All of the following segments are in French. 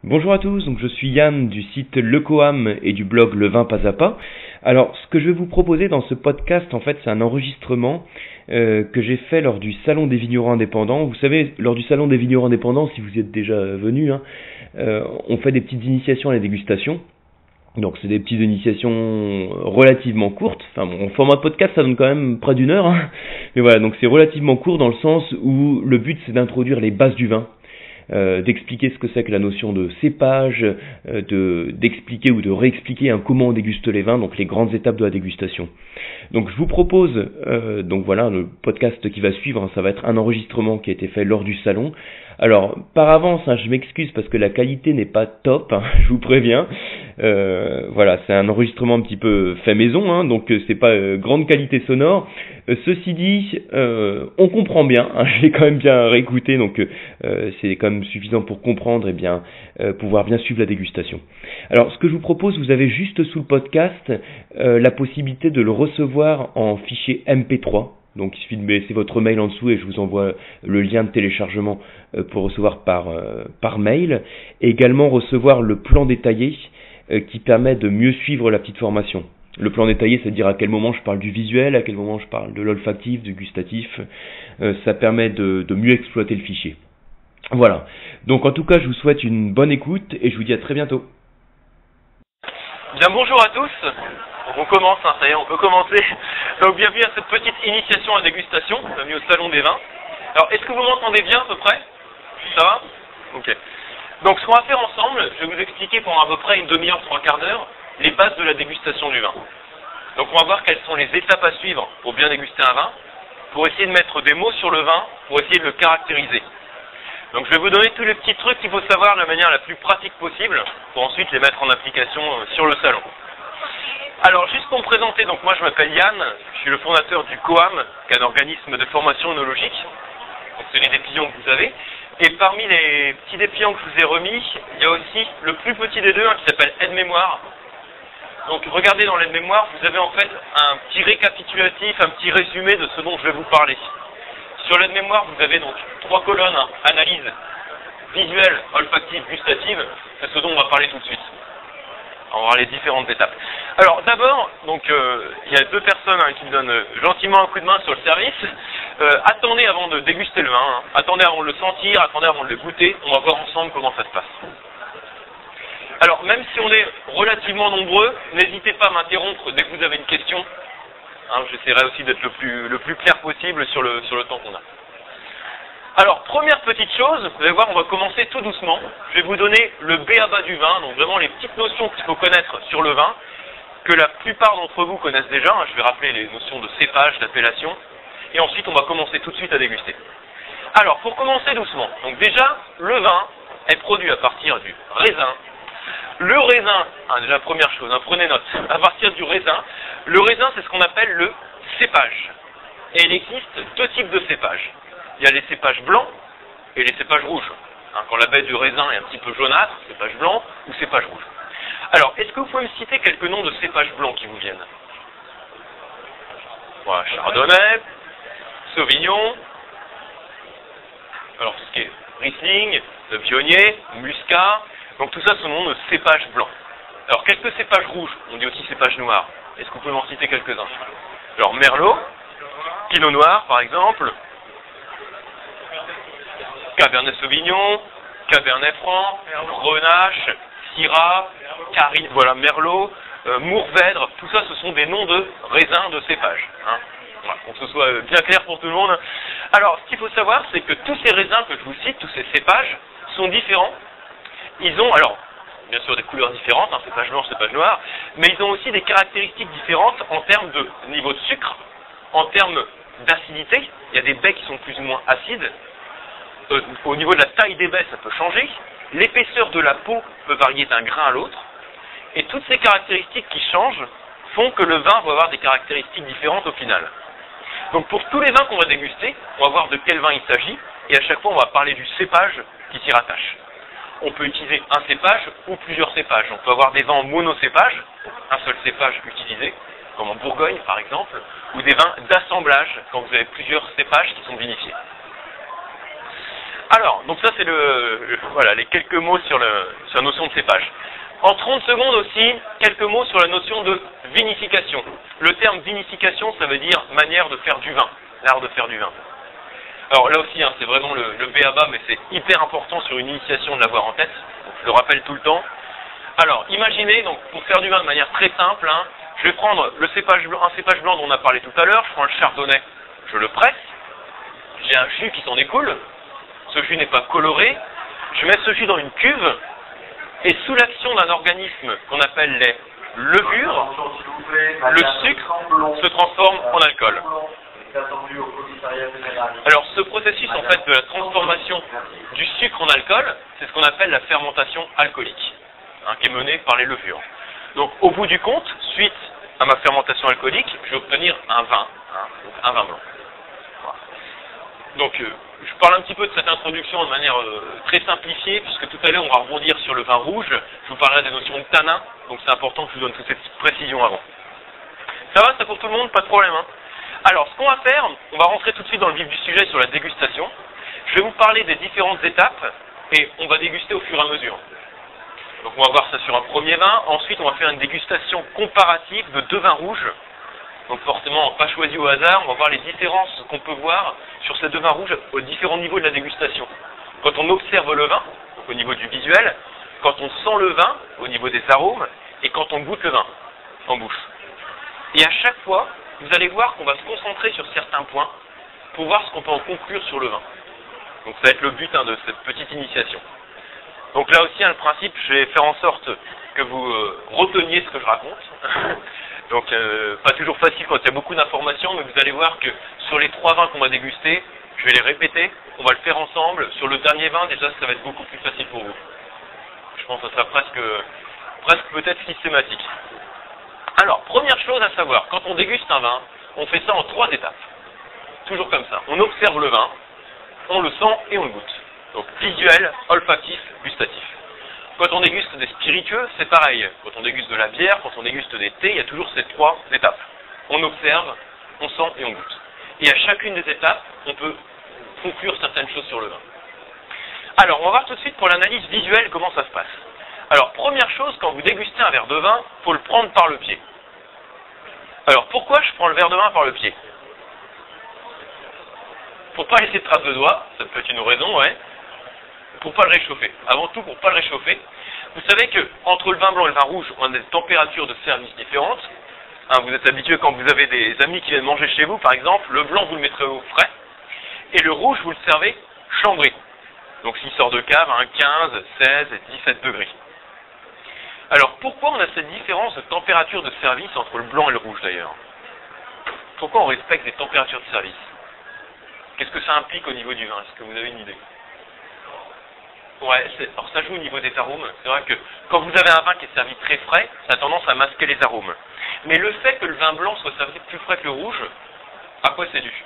Bonjour à tous, donc je suis Yann du site Le Coam et du blog Le Vin Pas à Pas. Alors, ce que je vais vous proposer dans ce podcast, en fait, c'est un enregistrement que j'ai fait lors du Salon des Vignerons Indépendants. Vous savez, lors du Salon des Vignerons Indépendants, si vous y êtes déjà venu, on fait des petites initiations à la dégustation. Donc c'est des petites initiations relativement courtes. Enfin bon, en format podcast, ça donne quand même près d'une heure. Mais voilà, donc c'est relativement court dans le sens où le but c'est d'introduire les bases du vin. D'expliquer ce que c'est que la notion de cépage, d'expliquer ou de réexpliquer comment on déguste les vins, donc les grandes étapes de la dégustation. Donc je vous propose, donc voilà, le podcast qui va suivre, ça va être un enregistrement qui a été fait lors du salon. Alors, par avance, je m'excuse parce que la qualité n'est pas top, je vous préviens. Voilà, c'est un enregistrement un petit peu fait maison, donc c'est pas grande qualité sonore. Ceci dit, on comprend bien, je l'ai quand même bien réécouté, donc c'est quand même suffisant pour comprendre et bien pouvoir bien suivre la dégustation. Alors, ce que je vous propose, vous avez juste sous le podcast la possibilité de le recevoir en fichier MP3. Donc il suffit de me laisser votre mail en dessous et je vous envoie le lien de téléchargement pour recevoir par mail. Et également recevoir le plan détaillé qui permet de mieux suivre la petite formation. Le plan détaillé, c'est-à-dire à quel moment je parle du visuel, à quel moment je parle de l'olfactif, du gustatif. Ça permet de mieux exploiter le fichier. Voilà. Donc en tout cas, je vous souhaite une bonne écoute et je vous dis à très bientôt. Bien, bonjour à tous. On commence, ça y est, on peut commencer. Donc bienvenue à cette petite initiation à dégustation, bienvenue au Salon des Vins. Alors, est-ce que vous m'entendez bien à peu près? Ça va? Ok. Donc ce qu'on va faire ensemble, je vais vous expliquer pendant à peu près une demi-heure, trois quarts d'heure, les bases de la dégustation du vin. Donc on va voir quelles sont les étapes à suivre pour bien déguster un vin, pour essayer de mettre des mots sur le vin, pour essayer de le caractériser. Donc je vais vous donner tous les petits trucs qu'il faut savoir de la manière la plus pratique possible, pour ensuite les mettre en application sur le salon. Alors, juste pour me présenter, donc moi je m'appelle Yann, je suis le fondateur du COAM, qui est un organisme de formation œnologique, donc c'est les dépliants que vous avez, et parmi les petits dépliants que je vous ai remis, il y a aussi le plus petit des deux, qui s'appelle aide-mémoire. Donc regardez dans l'aide-mémoire, vous avez en fait un petit récapitulatif, un petit résumé de ce dont je vais vous parler. Sur l'aide-mémoire, vous avez donc trois colonnes, analyse, visuelle, olfactive, gustative, c'est ce dont on va parler tout de suite. On va voir les différentes étapes. Alors d'abord, donc il y a deux personnes qui me donnent gentiment un coup de main sur le service. Attendez avant de déguster le vin, attendez avant de le sentir, attendez avant de le goûter. On va voir ensemble comment ça se passe. Alors même si on est relativement nombreux, n'hésitez pas à m'interrompre dès que vous avez une question. J'essaierai aussi d'être le plus clair possible sur le temps qu'on a. Alors, première petite chose, vous allez voir, on va commencer tout doucement. Je vais vous donner le b.a.-ba du vin, donc vraiment les petites notions qu'il faut connaître sur le vin, que la plupart d'entre vous connaissent déjà. Je vais rappeler les notions de cépage, d'appellation, et ensuite on va commencer tout de suite à déguster. Alors, pour commencer doucement, donc déjà, le vin est produit à partir du raisin. Le raisin, déjà première chose, prenez note, à partir du raisin, le raisin c'est ce qu'on appelle le cépage. Et il existe deux types de cépages. Il y a les cépages blancs et les cépages rouges. Quand la baie du raisin est un petit peu jaunâtre, cépage blanc ou cépage rouge. Alors, est-ce que vous pouvez me citer quelques noms de cépages blancs qui vous viennent? Voilà, Chardonnay, Sauvignon, alors tout ce qui est Riesling, le Pionnier, Muscat, donc tout ça ce nom de cépages blancs. Alors, quelques cépages rouges, on dit aussi cépages noirs. Est-ce que vous pouvez m'en citer quelques-uns? Alors, Merlot, Pinot Noir par exemple, Cabernet Sauvignon, Cabernet Franc, Grenache, Syrah, voilà, Merlot, Mourvèdre, tout ça ce sont des noms de raisins de cépage. Voilà, pour que ce soit bien clair pour tout le monde. Alors, ce qu'il faut savoir, c'est que tous ces raisins que je vous cite, tous ces cépages, sont différents. Ils ont, alors, bien sûr des couleurs différentes, cépage blanc, cépage noir, mais ils ont aussi des caractéristiques différentes en termes de niveau de sucre, en termes d'acidité. Il y a des baies qui sont plus ou moins acides. Au niveau de la taille des baies, ça peut changer. L'épaisseur de la peau peut varier d'un grain à l'autre. Et toutes ces caractéristiques qui changent font que le vin va avoir des caractéristiques différentes au final. Donc pour tous les vins qu'on va déguster, on va voir de quel vin il s'agit. Et à chaque fois, on va parler du cépage qui s'y rattache. On peut utiliser un cépage ou plusieurs cépages. On peut avoir des vins en monocépage, un seul cépage utilisé, comme en Bourgogne par exemple, ou des vins d'assemblage, quand vous avez plusieurs cépages qui sont vinifiés. Alors, donc ça c'est voilà, les quelques mots sur la notion de cépage. En 30 secondes aussi, quelques mots sur la notion de vinification. Le terme vinification, ça veut dire manière de faire du vin, l'art de faire du vin. Alors là aussi, c'est vraiment le b.a.-ba, mais c'est hyper important sur une initiation de l'avoir en tête, donc je le rappelle tout le temps. Alors, imaginez, donc pour faire du vin de manière très simple, je vais prendre un cépage blanc dont on a parlé tout à l'heure, je prends le chardonnay, je le presse, j'ai un jus qui s'en découle, ce jus n'est pas coloré, je mets ce jus dans une cuve, et sous l'action d'un organisme qu'on appelle les levures, le sucre se transforme en alcool. Alors ce processus en fait de la transformation du sucre en alcool, c'est ce qu'on appelle la fermentation alcoolique, qui est menée par les levures. Donc au bout du compte, suite à ma fermentation alcoolique, je vais obtenir un vin, donc un vin blanc. Voilà. Donc je parle un petit peu de cette introduction de manière très simplifiée, puisque tout à l'heure on va rebondir sur le vin rouge, je vous parlerai des notions de tanin, donc c'est important que je vous donne toutes ces petites précisions avant. Ça va, ça pour tout le monde, pas de problème Alors, ce qu'on va faire, on va rentrer tout de suite dans le vif du sujet sur la dégustation. Je vais vous parler des différentes étapes et on va déguster au fur et à mesure. Donc on va voir ça sur un premier vin. Ensuite, on va faire une dégustation comparative de 2 vins rouges. Donc forcément, pas choisi au hasard. On va voir les différences qu'on peut voir sur ces 2 vins rouges aux différents niveaux de la dégustation. Quand on observe le vin, donc au niveau du visuel, quand on sent le vin, au niveau des arômes, et quand on goûte le vin en bouche. Et à chaque fois, vous allez voir qu'on va se concentrer sur certains points pour voir ce qu'on peut en conclure sur le vin. Donc ça va être le but de cette petite initiation. Donc là aussi, le principe, je vais faire en sorte que vous reteniez ce que je raconte. Donc pas toujours facile quand il y a beaucoup d'informations, mais vous allez voir que sur les 3 vins qu'on va déguster, je vais les répéter, on va le faire ensemble. Sur le dernier vin, déjà, ça va être beaucoup plus facile pour vous. Je pense que ça sera presque peut-être systématique. Alors, première chose à savoir, quand on déguste un vin, on fait ça en 3 étapes. Toujours comme ça. On observe le vin, on le sent et on le goûte. Donc visuel, olfactif, gustatif. Quand on déguste des spiritueux, c'est pareil. Quand on déguste de la bière, quand on déguste des thés, il y a toujours ces 3 étapes. On observe, on sent et on goûte. Et à chacune des étapes, on peut conclure certaines choses sur le vin. Alors, on va voir tout de suite pour l'analyse visuelle comment ça se passe. Alors, première chose, quand vous dégustez un verre de vin, il faut le prendre par le pied. Alors, pourquoi je prends le verre de vin par le pied? Pour pas laisser de traces de doigts, ça peut être une raison, ouais. Pour pas le réchauffer. Avant tout, pour pas le réchauffer. Vous savez que entre le vin blanc et le vin rouge, on a des températures de service différentes. Vous êtes habitué quand vous avez des amis qui viennent manger chez vous, par exemple, le blanc vous le mettrez au frais, et le rouge vous le servez chambré. Donc s'il sort de cave à 15, 16 et 17 degrés. Alors pourquoi on a cette différence de température de service entre le blanc et le rouge d'ailleurs? Pourquoi on respecte des températures de service? Qu'est-ce que ça implique au niveau du vin? Est-ce que vous avez une idée? Ouais, alors ça joue au niveau des arômes. C'est vrai que quand vous avez un vin qui est servi très frais, ça a tendance à masquer les arômes. Mais le fait que le vin blanc soit servi plus frais que le rouge, à quoi c'est dû?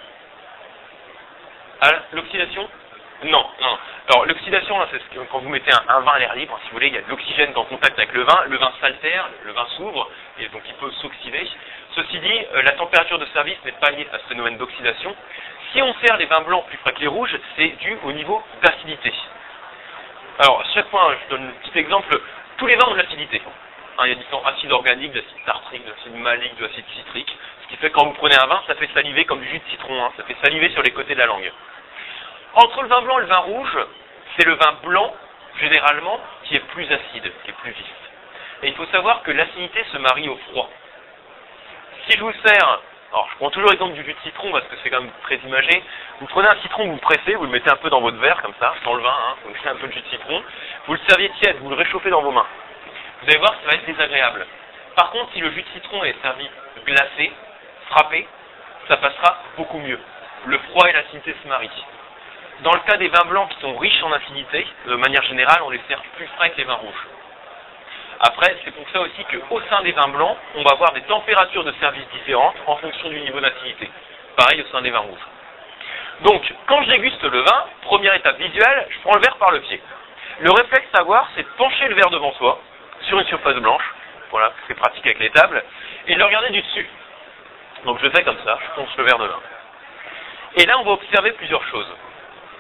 À l'oxydation? Non. Alors l'oxydation, c'est quand vous mettez un vin à l'air libre, si vous voulez, il y a de l'oxygène en contact avec le vin s'altère, le vin s'ouvre, et donc il peut s'oxyder. Ceci dit, la température de service n'est pas liée à ce phénomène d'oxydation. Si on sert les vins blancs plus frais que les rouges, c'est dû au niveau d'acidité. Alors, à chaque fois, je donne un petit exemple, tous les vins ont de l'acidité. Il y a différents acides organiques, de l'acide tartrique, de l'acide malique, de l'acide citrique, ce qui fait que quand vous prenez un vin, ça fait saliver comme du jus de citron, ça fait saliver sur les côtés de la langue. Entre le vin blanc et le vin rouge, c'est le vin blanc, généralement, qui est plus acide, qui est plus vif. Et il faut savoir que l'acidité se marie au froid. Si je vous sers, alors je prends toujours l'exemple du jus de citron parce que c'est quand même très imagé, vous prenez un citron, vous le pressez, vous le mettez un peu dans votre verre, comme ça, sans le vin, vous mettez un peu de jus de citron, vous le serviez tiède, vous le réchauffez dans vos mains. Vous allez voir que ça va être désagréable. Par contre, si le jus de citron est servi glacé, frappé, ça passera beaucoup mieux. Le froid et l'acidité se marient. Dans le cas des vins blancs qui sont riches en acidité, de manière générale, on les sert plus frais que les vins rouges. Après, c'est pour ça aussi qu'au sein des vins blancs, on va avoir des températures de service différentes en fonction du niveau d'acidité. Pareil au sein des vins rouges. Donc, quand je déguste le vin, première étape visuelle, je prends le verre par le pied. Le réflexe à avoir, c'est de pencher le verre devant soi, sur une surface blanche, voilà, c'est pratique avec les tables, et de le regarder du dessus. Donc je fais comme ça, je ponce le verre de vin. Et là, on va observer plusieurs choses.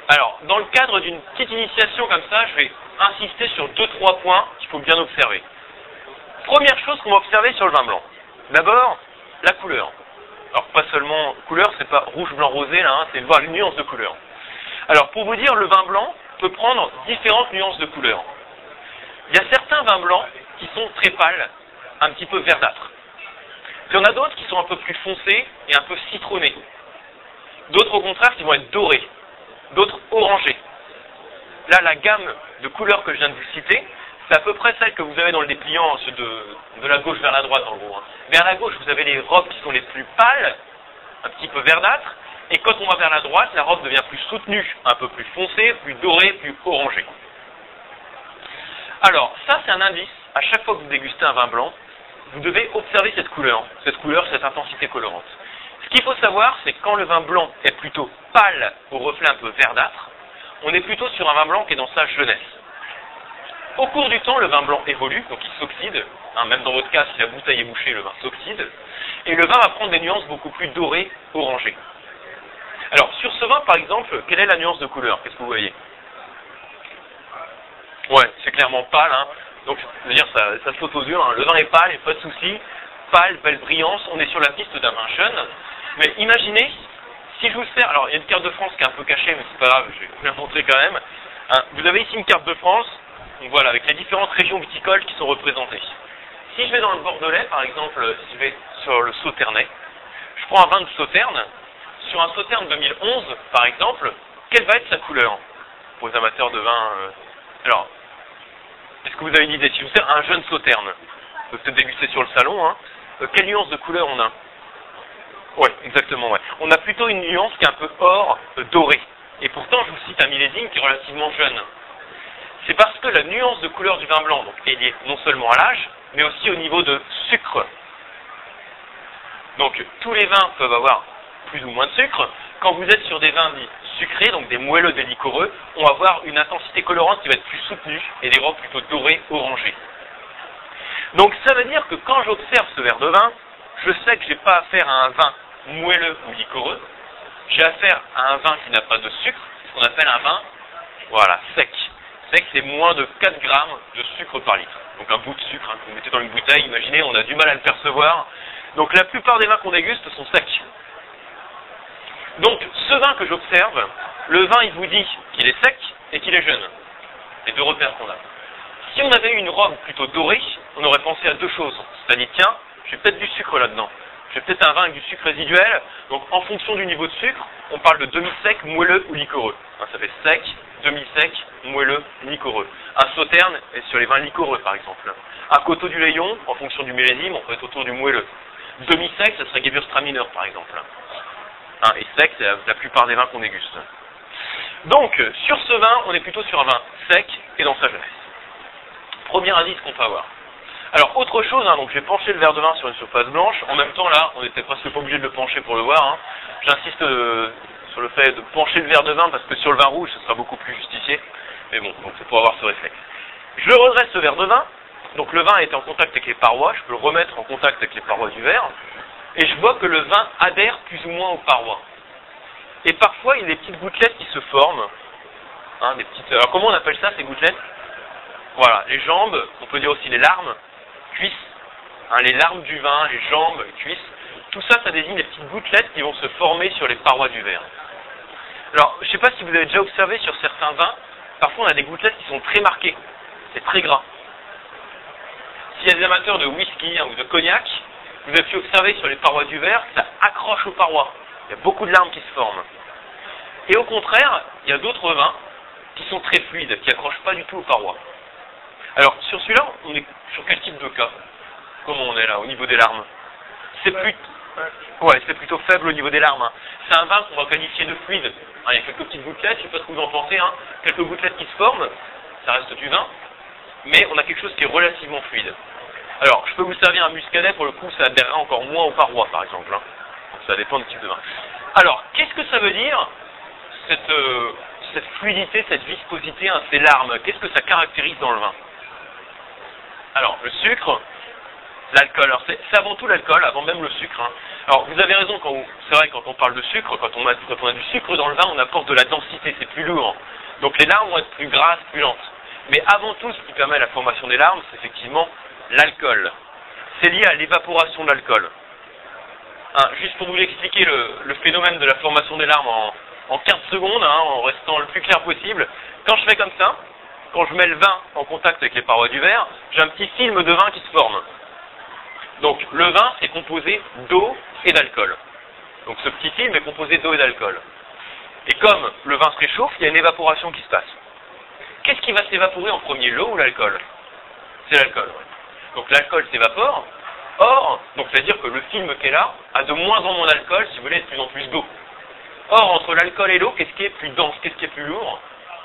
Alors, dans le cadre d'une petite initiation comme ça, je vais insister sur 2-3 points qu'il faut bien observer. Première chose qu'on va observer sur le vin blanc. D'abord, la couleur. Alors, pas seulement couleur, c'est pas rouge, blanc, rosé, là, hein, c'est voir les nuances de couleur. Alors, pour vous dire, le vin blanc peut prendre différentes nuances de couleur. Il y a certains vins blancs qui sont très pâles, un petit peu verdâtres. Puis il y en a d'autres qui sont un peu plus foncés et un peu citronnés. D'autres, au contraire, qui vont être dorés. D'autres orangés. Là, la gamme de couleurs que je viens de vous citer, c'est à peu près celle que vous avez dans le dépliant de la gauche vers la droite, en gros. Vers la gauche, vous avez les robes qui sont les plus pâles, un petit peu verdâtres, et quand on va vers la droite, la robe devient plus soutenue, un peu plus foncée, plus dorée, plus orangée. Alors, ça, c'est un indice. À chaque fois que vous dégustez un vin blanc, vous devez observer cette couleur, cette intensité colorante. Ce qu'il faut savoir, c'est que quand le vin blanc est plutôt pâle, au reflet un peu verdâtre, on est plutôt sur un vin blanc qui est dans sa jeunesse. Au cours du temps, le vin blanc évolue, donc il s'oxyde, même dans votre cas, si la bouteille est bouchée, le vin s'oxyde, et le vin va prendre des nuances beaucoup plus dorées, orangées. Alors, sur ce vin, par exemple, quelle est la nuance de couleur? Qu'est-ce que vous voyez? Ouais, c'est clairement pâle, hein. Donc, je veux dire, ça saute aux yeux, hein. Le vin est pâle, et pas de souci, pâle, belle brillance, on est sur la piste d'un vin jeune, mais imaginez, si je vous sers, alors il y a une carte de France qui est un peu cachée, mais c'est pas grave, je vais vous la montrer quand même. Hein, vous avez ici une carte de France, donc voilà, avec les différentes régions viticoles qui sont représentées. Si je vais dans le Bordelais, par exemple, si je vais sur le Sauternais, je prends un vin de Sauterne, sur un Sauterne 2011, par exemple, quelle va être sa couleur pour les amateurs de vin Alors, est-ce que vous avez une idée? Si je vous sers un jeune Sauterne, vous peut-être déguster sur le salon, hein, quelle nuance de couleur on a? Oui, exactement, ouais. On a plutôt une nuance qui est un peu or, doré. Et pourtant, je vous cite un millésime qui est relativement jeune. C'est parce que la nuance de couleur du vin blanc donc, est liée non seulement à l'âge, mais aussi au niveau de sucre. Donc, tous les vins peuvent avoir plus ou moins de sucre. Quand vous êtes sur des vins dits sucrés, donc des moelleux, des liquoreux, on va avoir une intensité colorante qui va être plus soutenue et des robes plutôt dorées, orangées. Donc, ça veut dire que quand j'observe ce verre de vin, je sais que je n'ai pas affaire à un vin moelleux ou liquoreux, j'ai affaire à un vin qui n'a pas de sucre, ce qu'on appelle un vin, voilà, sec. Sec, c'est moins de 4 grammes de sucre par litre. Donc un bout de sucre, hein, que vous mettez dans une bouteille, imaginez, on a du mal à le percevoir. Donc la plupart des vins qu'on déguste sont secs. Donc ce vin que j'observe, le vin il vous dit qu'il est sec et qu'il est jeune. Les deux repères qu'on a. Si on avait eu une robe plutôt dorée, on aurait pensé à deux choses. C'est-à-dire, tiens, j'ai peut-être du sucre là-dedans. J'ai peut-être un vin avec du sucre résiduel. Donc en fonction du niveau de sucre, on parle de demi-sec, moelleux ou liquoreux. Hein, ça fait sec, demi-sec, moelleux, liquoreux. Un Sauterne est sur les vins liquoreux par exemple. Un Coteau du Layon, en fonction du millésime, on peut être autour du moelleux. Demi-sec, ça serait Gewürztraminer par exemple. Hein, et sec, c'est la plupart des vins qu'on déguste. Donc, sur ce vin, on est plutôt sur un vin sec et dans sa jeunesse. Premier indice qu'on peut avoir. Alors, autre chose, hein, donc j'ai penché le verre de vin sur une surface blanche. En même temps, là, on n'était presque pas obligé de le pencher pour le voir. Hein. J'insiste sur le fait de pencher le verre de vin parce que sur le vin rouge, ce sera beaucoup plus justifié. Mais bon, donc c'est pour avoir ce réflexe. Je le redresse ce verre de vin. Donc le vin est en contact avec les parois. Je peux le remettre en contact avec les parois du verre. Et je vois que le vin adhère plus ou moins aux parois. Et parfois, il y a des petites gouttelettes qui se forment. Hein, des petites... Alors comment on appelle ça, ces gouttelettes? Voilà, les jambes, on peut dire aussi les larmes, cuisses, hein, les larmes du vin, les jambes, les cuisses. Tout ça, ça désigne les petites gouttelettes qui vont se former sur les parois du verre. Alors, je ne sais pas si vous avez déjà observé sur certains vins, parfois on a des gouttelettes qui sont très marquées. C'est très gras. S'il y a des amateurs de whisky hein, ou de cognac, vous avez pu observer sur les parois du verre que ça accroche aux parois. Il y a beaucoup de larmes qui se forment. Et au contraire, il y a d'autres vins qui sont très fluides, qui n'accrochent pas du tout aux parois. Alors, sur celui-là, on est sur quel type de cas? Comment on est là, au niveau des larmes? C'est plutôt faible au niveau des larmes. Hein. C'est un vin qu'on va qualifier de fluide. Hein, il y a quelques petites gouttelettes, je ne sais pas ce que vous en pensez, hein. Quelques gouttelettes qui se forment, ça reste du vin, mais on a quelque chose qui est relativement fluide. Alors, je peux vous servir un muscadet, pour le coup, ça adhérera encore moins aux parois, par exemple. Hein. Donc, ça dépend du type de vin. Alors, qu'est-ce que ça veut dire, cette fluidité, cette viscosité, hein, ces larmes? Qu'est-ce que ça caractérise dans le vin? Alors, le sucre, L'alcool, alors c'est avant tout l'alcool, avant même le sucre. Hein. Alors vous avez raison, c'est vrai quand on parle de sucre, quand on a du sucre dans le vin, on apporte de la densité, c'est plus lourd. Donc les larmes vont être plus grasses, plus lentes. Mais avant tout, ce qui permet la formation des larmes, c'est effectivement l'alcool. C'est lié à l'évaporation de l'alcool. Hein, juste pour vous expliquer le phénomène de la formation des larmes en 15 secondes, hein, en restant le plus clair possible, quand je fais comme ça, quand je mets le vin en contact avec les parois du verre, j'ai un petit film de vin qui se forme. Donc le vin, c'est composé d'eau et d'alcool. Donc ce petit film est composé d'eau et d'alcool. Et comme le vin se réchauffe, il y a une évaporation qui se passe. Qu'est-ce qui va s'évaporer en premier, l'eau ou l'alcool? C'est l'alcool. Donc l'alcool s'évapore. Or, donc c'est-à-dire que le film qui est là a de moins en moins d'alcool, si vous voulez, de plus en plus d'eau. Or, entre l'alcool et l'eau, qu'est-ce qui est plus dense, qu'est-ce qui est plus lourd?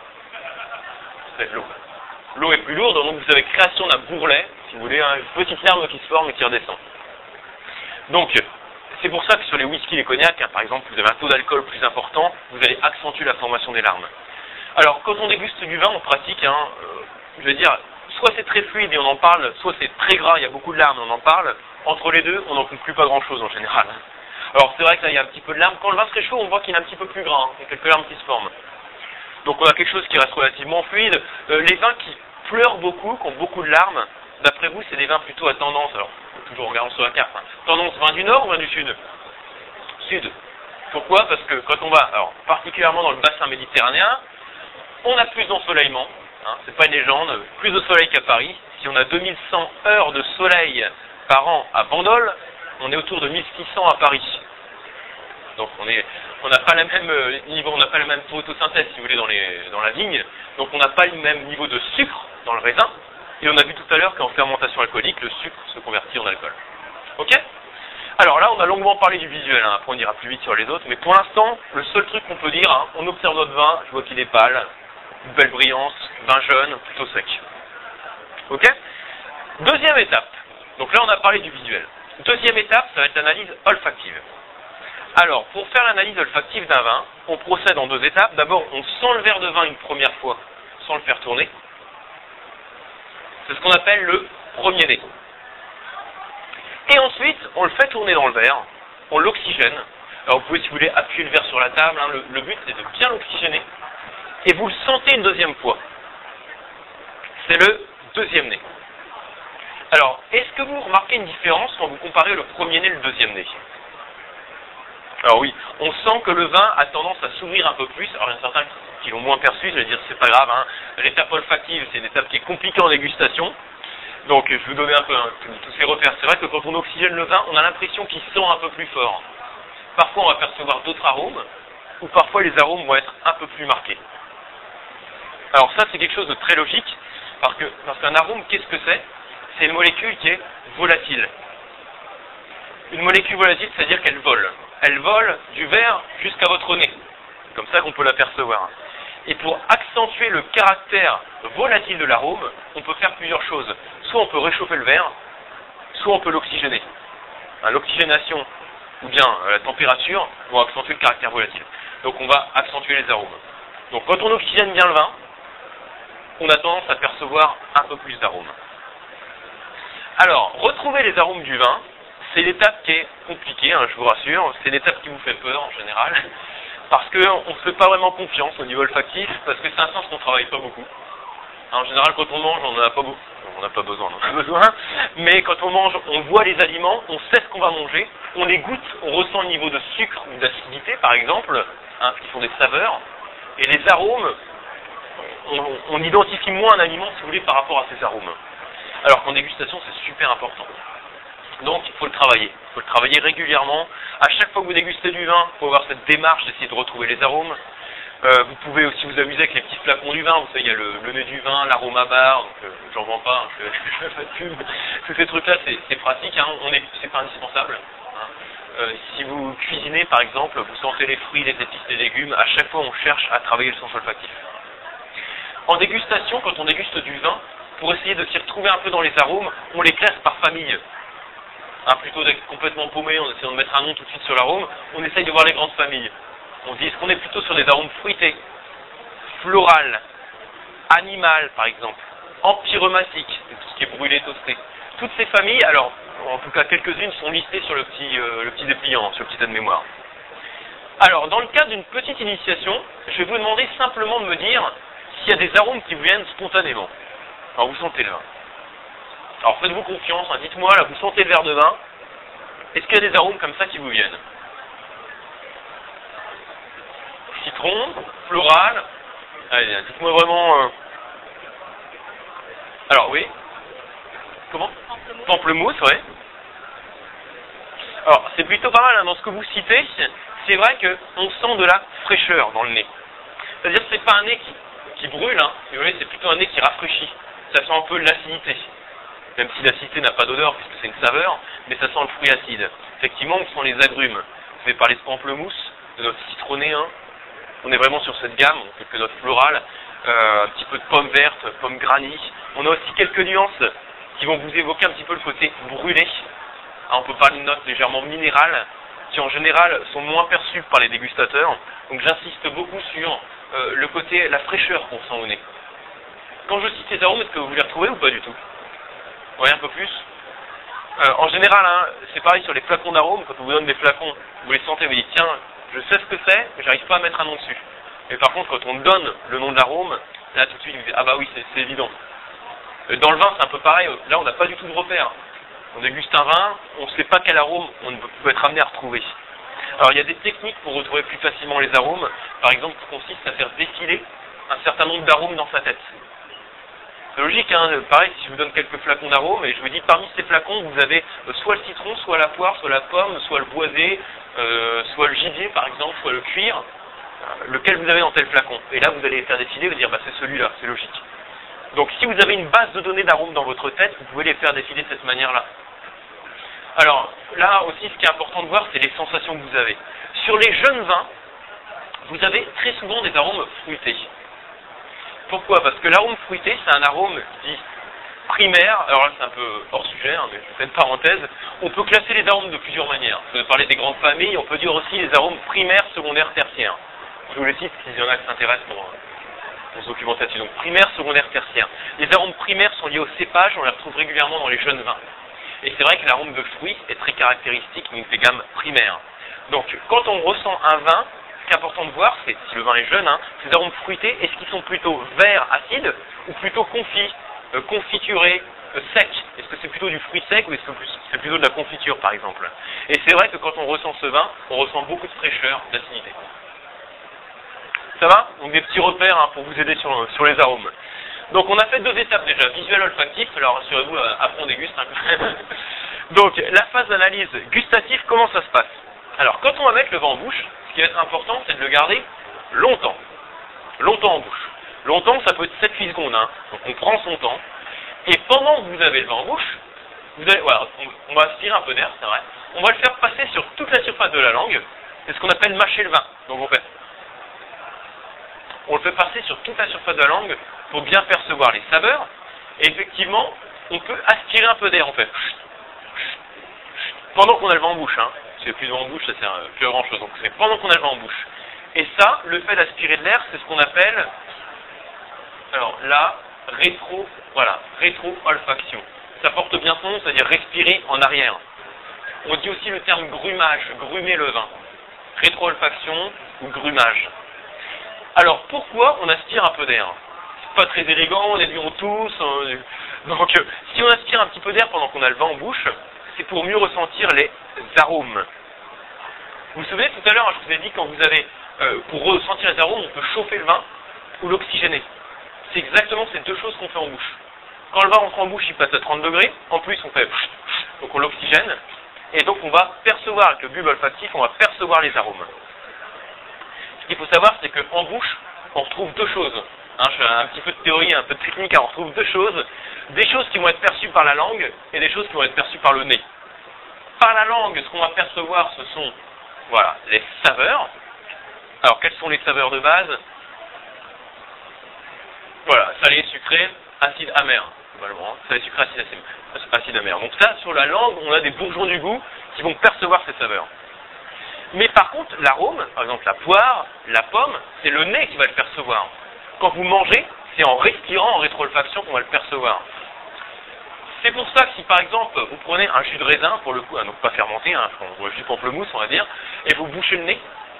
C'est l'eau. L'eau est plus lourde, donc vous avez création d'un bourrelet, si vous voulez, une petite larme qui se forme et qui redescend. Donc, c'est pour ça que sur les whisky et les cognacs, hein, par exemple, vous avez un taux d'alcool plus important, vous allez accentuer la formation des larmes. Alors, quand on déguste du vin, on pratique, je veux dire, soit c'est très fluide et on en parle, soit c'est très gras, il y a beaucoup de larmes et on en parle. Entre les deux, on n'en conclut pas grand-chose en général. Alors, c'est vrai que là, il y a un petit peu de larmes. Quand le vin se réchauffe, on voit qu'il est un petit peu plus gras, il y a quelques larmes qui se forment. Donc, on a quelque chose qui reste relativement fluide. Les vins qui pleurent beaucoup, qui ont beaucoup de larmes, d'après vous, c'est des vins plutôt à tendance, alors, toujours en regardant sur la carte, hein. Tendance vin du nord ou vin du sud? Sud. Pourquoi? Parce que quand on va, alors, particulièrement dans le bassin méditerranéen, on a plus d'ensoleillement, hein, c'est pas une légende, plus de soleil qu'à Paris. Si on a 2100 heures de soleil par an à Bandol, on est autour de 1600 à Paris. Donc on n'a pas le même niveau, on n'a pas la même photosynthèse, si vous voulez, dans la vigne, donc on n'a pas le même niveau de sucre dans le raisin, et on a vu tout à l'heure qu'en fermentation alcoolique, le sucre se convertit en alcool. Ok? Alors là, on a longuement parlé du visuel, hein, après on ira plus vite sur les autres, mais pour l'instant, le seul truc qu'on peut dire, hein, on observe notre vin, je vois qu'il est pâle, une belle brillance, vin jaune, plutôt sec. Ok? Deuxième étape, donc là on a parlé du visuel. Deuxième étape, ça va être l'analyse olfactive. Alors, pour faire l'analyse olfactive d'un vin, on procède en deux étapes. D'abord, on sent le verre de vin une première fois, sans le faire tourner. C'est ce qu'on appelle le premier nez. Et ensuite, on le fait tourner dans le verre, on l'oxygène. Alors, vous pouvez, si vous voulez, appuyer le verre sur la table. Hein. Le but, c'est de bien l'oxygéner. Et vous le sentez une deuxième fois. C'est le deuxième nez. Alors, est-ce que vous remarquez une différence quand vous comparez le premier nez et le deuxième nez? Alors oui, on sent que le vin a tendance à s'ouvrir un peu plus. Alors il y en a certains qui l'ont moins perçu, je vais dire c'est pas grave, hein. L'étape olfactive, c'est une étape qui est compliquée en dégustation. Donc je vais vous donner un peu tous ces repères. C'est vrai que quand on oxygène le vin, on a l'impression qu'il sent un peu plus fort. Parfois on va percevoir d'autres arômes, ou parfois les arômes vont être un peu plus marqués. Alors ça c'est quelque chose de très logique, parce qu'un arôme, qu'est-ce que c'est? C'est une molécule qui est volatile. Une molécule volatile, c'est-à-dire qu'elle vole. Elle vole du verre jusqu'à votre nez. C'est comme ça qu'on peut l'apercevoir. Et pour accentuer le caractère volatile de l'arôme, on peut faire plusieurs choses. Soit on peut réchauffer le verre, soit on peut l'oxygéner. L'oxygénation ou bien la température vont accentuer le caractère volatile. Donc on va accentuer les arômes. Donc quand on oxygène bien le vin, on a tendance à percevoir un peu plus d'arômes. Alors, retrouver les arômes du vin, c'est l'étape qui est compliquée, hein, je vous rassure. C'est l'étape qui vous fait peur en général, parce qu'on ne se fait pas vraiment confiance au niveau olfactif, parce que c'est un sens qu'on ne travaille pas beaucoup. En général, quand on mange, on n'en a pas beaucoup. On n'a pas besoin, on en a besoin. Mais quand on mange, on voit les aliments, on sait ce qu'on va manger, on les goûte, on ressent le niveau de sucre ou d'acidité, par exemple, hein, qui sont des saveurs. Et les arômes, on identifie moins un aliment, si vous voulez, par rapport à ces arômes. Alors qu'en dégustation, c'est super important. Donc, il faut le travailler. Il faut le travailler régulièrement. À chaque fois que vous dégustez du vin, il faut avoir cette démarche d'essayer de retrouver les arômes. Vous pouvez aussi vous amuser avec les petits flacons du vin. Vous savez, il y a le nez du vin, l'arôme à barre. Donc, j'en vends pas, je fais pas de pub. Tous ces trucs-là, c'est pratique. Hein, c'est pas indispensable. Hein. Si vous cuisinez, par exemple, vous sentez les fruits, les épices, les légumes. À chaque fois, on cherche à travailler le sens olfactif. En dégustation, quand on déguste du vin, pour essayer de s'y retrouver un peu dans les arômes, on les classe par famille. Hein, plutôt d'être complètement paumé en essayant de mettre un nom tout de suite sur l'arôme, on essaye de voir les grandes familles. On dit, est-ce qu'on est plutôt sur des arômes fruités, floral, animal par exemple, empyreumatique, tout ce qui est brûlé, toasté. Toutes ces familles, alors en tout cas quelques-unes sont listées sur le petit dépliant, sur le petit aide-mémoire. Alors, dans le cadre d'une petite initiation, je vais vous demander simplement de me dire s'il y a des arômes qui vous viennent spontanément. Alors, vous sentez le vin. Alors, faites-vous confiance, hein, dites-moi, là, vous sentez le verre de vin. Est-ce qu'il y a des arômes comme ça qui vous viennent? Citron, floral. Allez, dites-moi vraiment... Alors, oui. Comment? Pamplemousse, ouais. Alors, c'est plutôt pas mal, hein, dans ce que vous citez. C'est vrai qu'on sent de la fraîcheur dans le nez. C'est-à-dire que c'est pas un nez qui brûle, hein. Si vous voyez, c'est plutôt un nez qui rafraîchit. Ça sent un peu l'acidité. Même si l'acidité n'a pas d'odeur puisque c'est une saveur, mais ça sent le fruit acide. Effectivement, on sent les agrumes. Vous avez parlé de pamplemousse, de notre citronné, hein. On est vraiment sur cette gamme, on fait que notre floral, un petit peu de pommes vertes, pommes granny. On a aussi quelques nuances qui vont vous évoquer un petit peu le côté brûlé. On peut parler de notes légèrement minérales, qui en général sont moins perçues par les dégustateurs. Donc j'insiste beaucoup sur le côté, la fraîcheur qu'on sent au nez. Quand je cite ces arômes, est-ce que vous les retrouvez ou pas du tout? Oui, un peu plus. En général, hein, c'est pareil sur les flacons d'arômes. Quand on vous donne des flacons, vous les sentez, vous dites tiens, je sais ce que c'est, mais j'arrive pas à mettre un nom dessus. Et par contre, quand on donne le nom de l'arôme, là tout de suite, vous dites ah bah oui, c'est évident. Dans le vin, c'est un peu pareil. Là, on n'a pas du tout de repère. On déguste un vin, on ne sait pas quel arôme on peut être amené à retrouver. Alors, il y a des techniques pour retrouver plus facilement les arômes. Par exemple, qui consiste à faire défiler un certain nombre d'arômes dans sa tête. C'est logique, hein. Pareil, si je vous donne quelques flacons d'arômes, et je vous dis, parmi ces flacons, vous avez soit le citron, soit la poire, soit la pomme, soit le boisé, soit le gibier, par exemple, soit le cuir, lequel vous avez dans tel flacon. Et là, vous allez les faire défiler, vous dire, bah, c'est celui-là, c'est logique. Donc, si vous avez une base de données d'arômes dans votre tête, vous pouvez les faire défiler de cette manière-là. Alors, là aussi, ce qui est important de voir, c'est les sensations que vous avez. Sur les jeunes vins, vous avez très souvent des arômes fruités. Pourquoi? Parce que l'arôme fruité, c'est un arôme dit primaire. Alors là, c'est un peu hors sujet, hein, mais je fais une parenthèse. On peut classer les arômes de plusieurs manières. Vous avez parlé des grandes familles, on peut dire aussi les arômes primaires, secondaires, tertiaires. Je vous les cite s'il y en a qui s'intéressent pour se documenter là-dessus. Donc, primaire, secondaire, tertiaire. Les arômes primaires sont liés au cépage, on les retrouve régulièrement dans les jeunes vins. Et c'est vrai que l'arôme de fruits est très caractéristique donc des gammes primaires. Donc, quand on ressent un vin, ce qui est important de voir, c'est si le vin est jeune, hein, ces arômes fruités, est-ce qu'ils sont plutôt verts, acides, ou plutôt confits, confiturés, secs? Est-ce que c'est plutôt du fruit sec ou est-ce que c'est plutôt de la confiture, par exemple? Et c'est vrai que quand on ressent ce vin, on ressent beaucoup de fraîcheur, d'acidité. Ça va? Donc des petits repères hein, pour vous aider sur les arômes. Donc on a fait deux étapes déjà, visuel, olfactif, alors rassurez-vous, après on déguste. Hein. Donc la phase d'analyse gustative, comment ça se passe? Alors quand on va mettre le vin en bouche, ce qui va être important, c'est de le garder longtemps. Longtemps en bouche. Longtemps, ça peut être 7-8 secondes. Hein. Donc on prend son temps. Et pendant que vous avez le vin en bouche, vous allez, voilà, on va aspirer un peu d'air, c'est vrai. On va le faire passer sur toute la surface de la langue. C'est ce qu'on appelle mâcher le vin. Donc on le fait passer sur toute la surface de la langue pour bien percevoir les saveurs. Et effectivement, on peut aspirer un peu d'air, on fait. Pendant qu'on a le vin en bouche, hein. Si il n'y a plus de vin en bouche, ça sert plus à grand chose. Donc c'est pendant qu'on a le vin en bouche. Et ça, le fait d'aspirer de l'air, c'est ce qu'on appelle, alors là, rétro-olfaction. Ça porte bien son nom, c'est-à-dire respirer en arrière. On dit aussi le terme grumage, grumer le vin. Rétro-olfaction ou grumage. Alors, pourquoi on aspire un peu d'air? C'est pas très élégant, on est bien tous. Donc, si on aspire un petit peu d'air pendant qu'on a le vin en bouche, c'est pour mieux ressentir les arômes. Vous vous souvenez, tout à l'heure, je vous ai dit, quand vous avez, pour ressentir les arômes, on peut chauffer le vin ou l'oxygéner. C'est exactement ces deux choses qu'on fait en bouche. Quand le vin rentre en bouche, il passe à 30 degrés. En plus, on fait, donc on l'oxygène. Et donc, on va percevoir, avec le bulbe olfactif, on va percevoir les arômes. Ce qu'il faut savoir, c'est qu'en bouche, on retrouve deux choses. Hein, je fais un petit peu de théorie, un peu de technique, on retrouve deux choses. Des choses qui vont être perçues par la langue et des choses qui vont être perçues par le nez. Par la langue, ce qu'on va percevoir, ce sont voilà, les saveurs. Alors, quelles sont les saveurs de base? Voilà, salé, sucré, acide, amer. Globalement, salé, sucré, acide, amer. Donc ça, sur la langue, on a des bourgeons du goût qui vont percevoir ces saveurs. Mais par contre, l'arôme, par exemple la poire, la pomme, c'est le nez qui va le percevoir. Quand vous mangez, c'est en respirant, en rétro-olfaction qu'on va le percevoir. C'est pour ça que si par exemple vous prenez un jus de raisin, pour le coup, donc pas fermenté, un jus de pamplemousse on va dire, et vous bouchez le nez,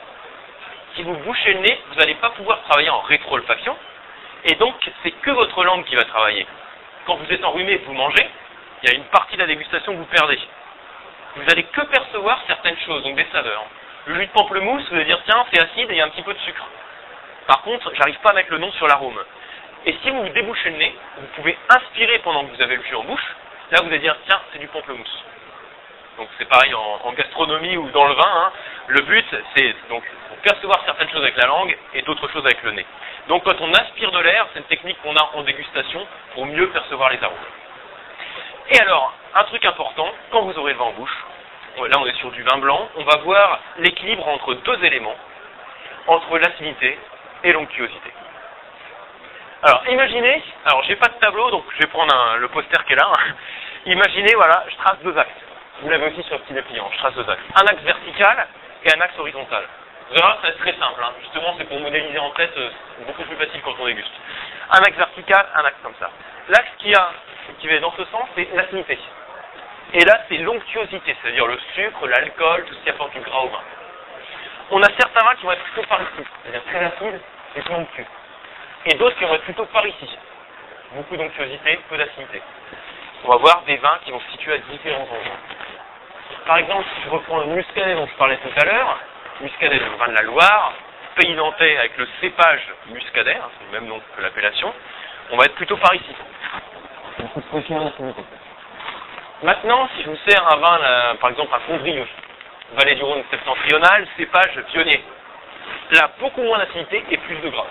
si vous bouchez le nez, vous n'allez pas pouvoir travailler en rétro-olfaction, et donc c'est que votre langue qui va travailler. Quand vous êtes enrhumé et que vous mangez, il y a une partie de la dégustation que vous perdez. Vous n'allez que percevoir certaines choses, donc des saveurs. Le jus de pamplemousse, vous allez dire tiens c'est acide et il y a un petit peu de sucre. Par contre, j'arrive pas à mettre le nom sur l'arôme. Et si vous débouchez le nez, vous pouvez inspirer pendant que vous avez le jus en bouche. Là, vous allez dire, tiens, c'est du pamplemousse. Donc c'est pareil en gastronomie ou dans le vin. Hein. Le but, c'est donc percevoir certaines choses avec la langue et d'autres choses avec le nez. Donc quand on aspire de l'air, c'est une technique qu'on a en dégustation pour mieux percevoir les arômes. Et alors, un truc important, quand vous aurez le vin en bouche, là on est sur du vin blanc, on va voir l'équilibre entre deux éléments, entre l'acidité et l'onctuosité. Alors, imaginez, alors j'ai pas de tableau, donc je vais prendre le poster qui est là. Imaginez, voilà, je trace deux axes. Vous l'avez aussi sur le petit dépliant, je trace deux axes. Un axe vertical et un axe horizontal. Vous verrez, ça va être très simple. Hein. Justement, c'est pour modéliser en tête, c'est beaucoup plus facile quand on déguste. Un axe vertical, un axe comme ça. L'axe qui va dans ce sens, c'est l'acidité. Et là, c'est l'onctuosité, c'est-à-dire le sucre, l'alcool, tout ce qui apporte du gras au vin. On a certains vins qui vont être plutôt par ici, c'est-à-dire très acides et plus onctueux. Et d'autres qui vont être plutôt par ici. Beaucoup d'onctuosité, peu d'acidité. On va voir des vins qui vont se situer à différents endroits. Par exemple, si je reprends le muscadet dont je parlais tout à l'heure, muscadet, le vin de la Loire, pays nantais avec le cépage muscadet, hein, c'est le même nom que l'appellation, on va être plutôt par ici. Beaucoup de pression d'acidité. Maintenant, si je vous sers un vin, par exemple un Condrieu, vallée du Rhône septentrionale, cépage pionnier, là, beaucoup moins d'acidité et plus de gras.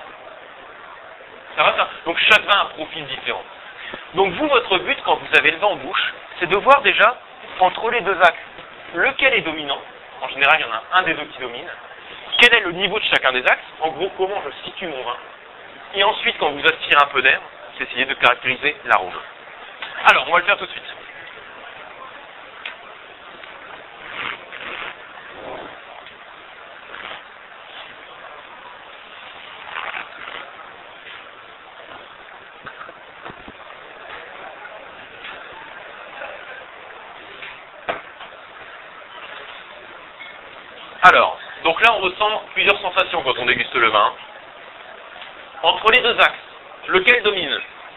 Ça va ça? Donc chaque vin a un profil différent. Donc vous, votre but, quand vous avez le vin en bouche, c'est de voir déjà, entre les deux axes, lequel est dominant. En général, il y en a un des deux qui domine. Quel est le niveau de chacun des axes? En gros, comment je situe mon vin. Et ensuite, quand vous aspirez un peu d'air, c'est essayer de caractériser l'arôme. Alors, on va le faire tout de suite. Alors, donc là on ressent plusieurs sensations quand on déguste le vin. Entre les deux axes, lequel domine?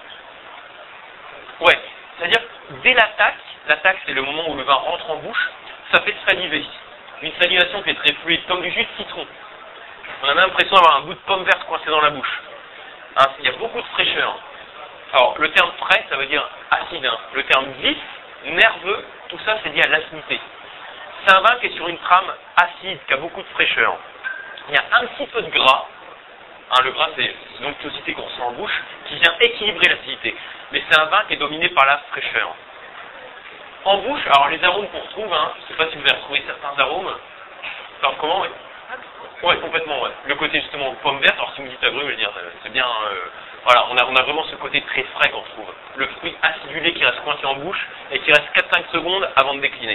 Ouais, c'est-à-dire dès l'attaque c'est le moment où le vin rentre en bouche, ça fait saliver. Une salivation qui est très fluide, comme du jus de citron. On a même l'impression d'avoir un goût de pomme verte coincé dans la bouche. Hein, il y a beaucoup de fraîcheur. Alors, le terme frais, ça veut dire acide. Hein. Le terme vif, nerveux, tout ça c'est lié à l'acidité. C'est un vin qui est sur une trame acide, qui a beaucoup de fraîcheur. Il y a un petit peu de gras. Hein, le gras, c'est l'onctuosité qu'on ressent en bouche, qui vient équilibrer l'acidité. Mais c'est un vin qui est dominé par la fraîcheur. En bouche, alors les arômes qu'on retrouve, hein, je ne sais pas si vous avez retrouvé certains arômes. Alors comment, oui? Oui, complètement, ouais. Le côté justement pomme verte, alors si vous me dites agrumes, je veux dire, c'est bien... voilà, on a vraiment ce côté très frais qu'on retrouve. Le fruit acidulé qui reste coincé en bouche et qui reste 4-5 secondes avant de décliner.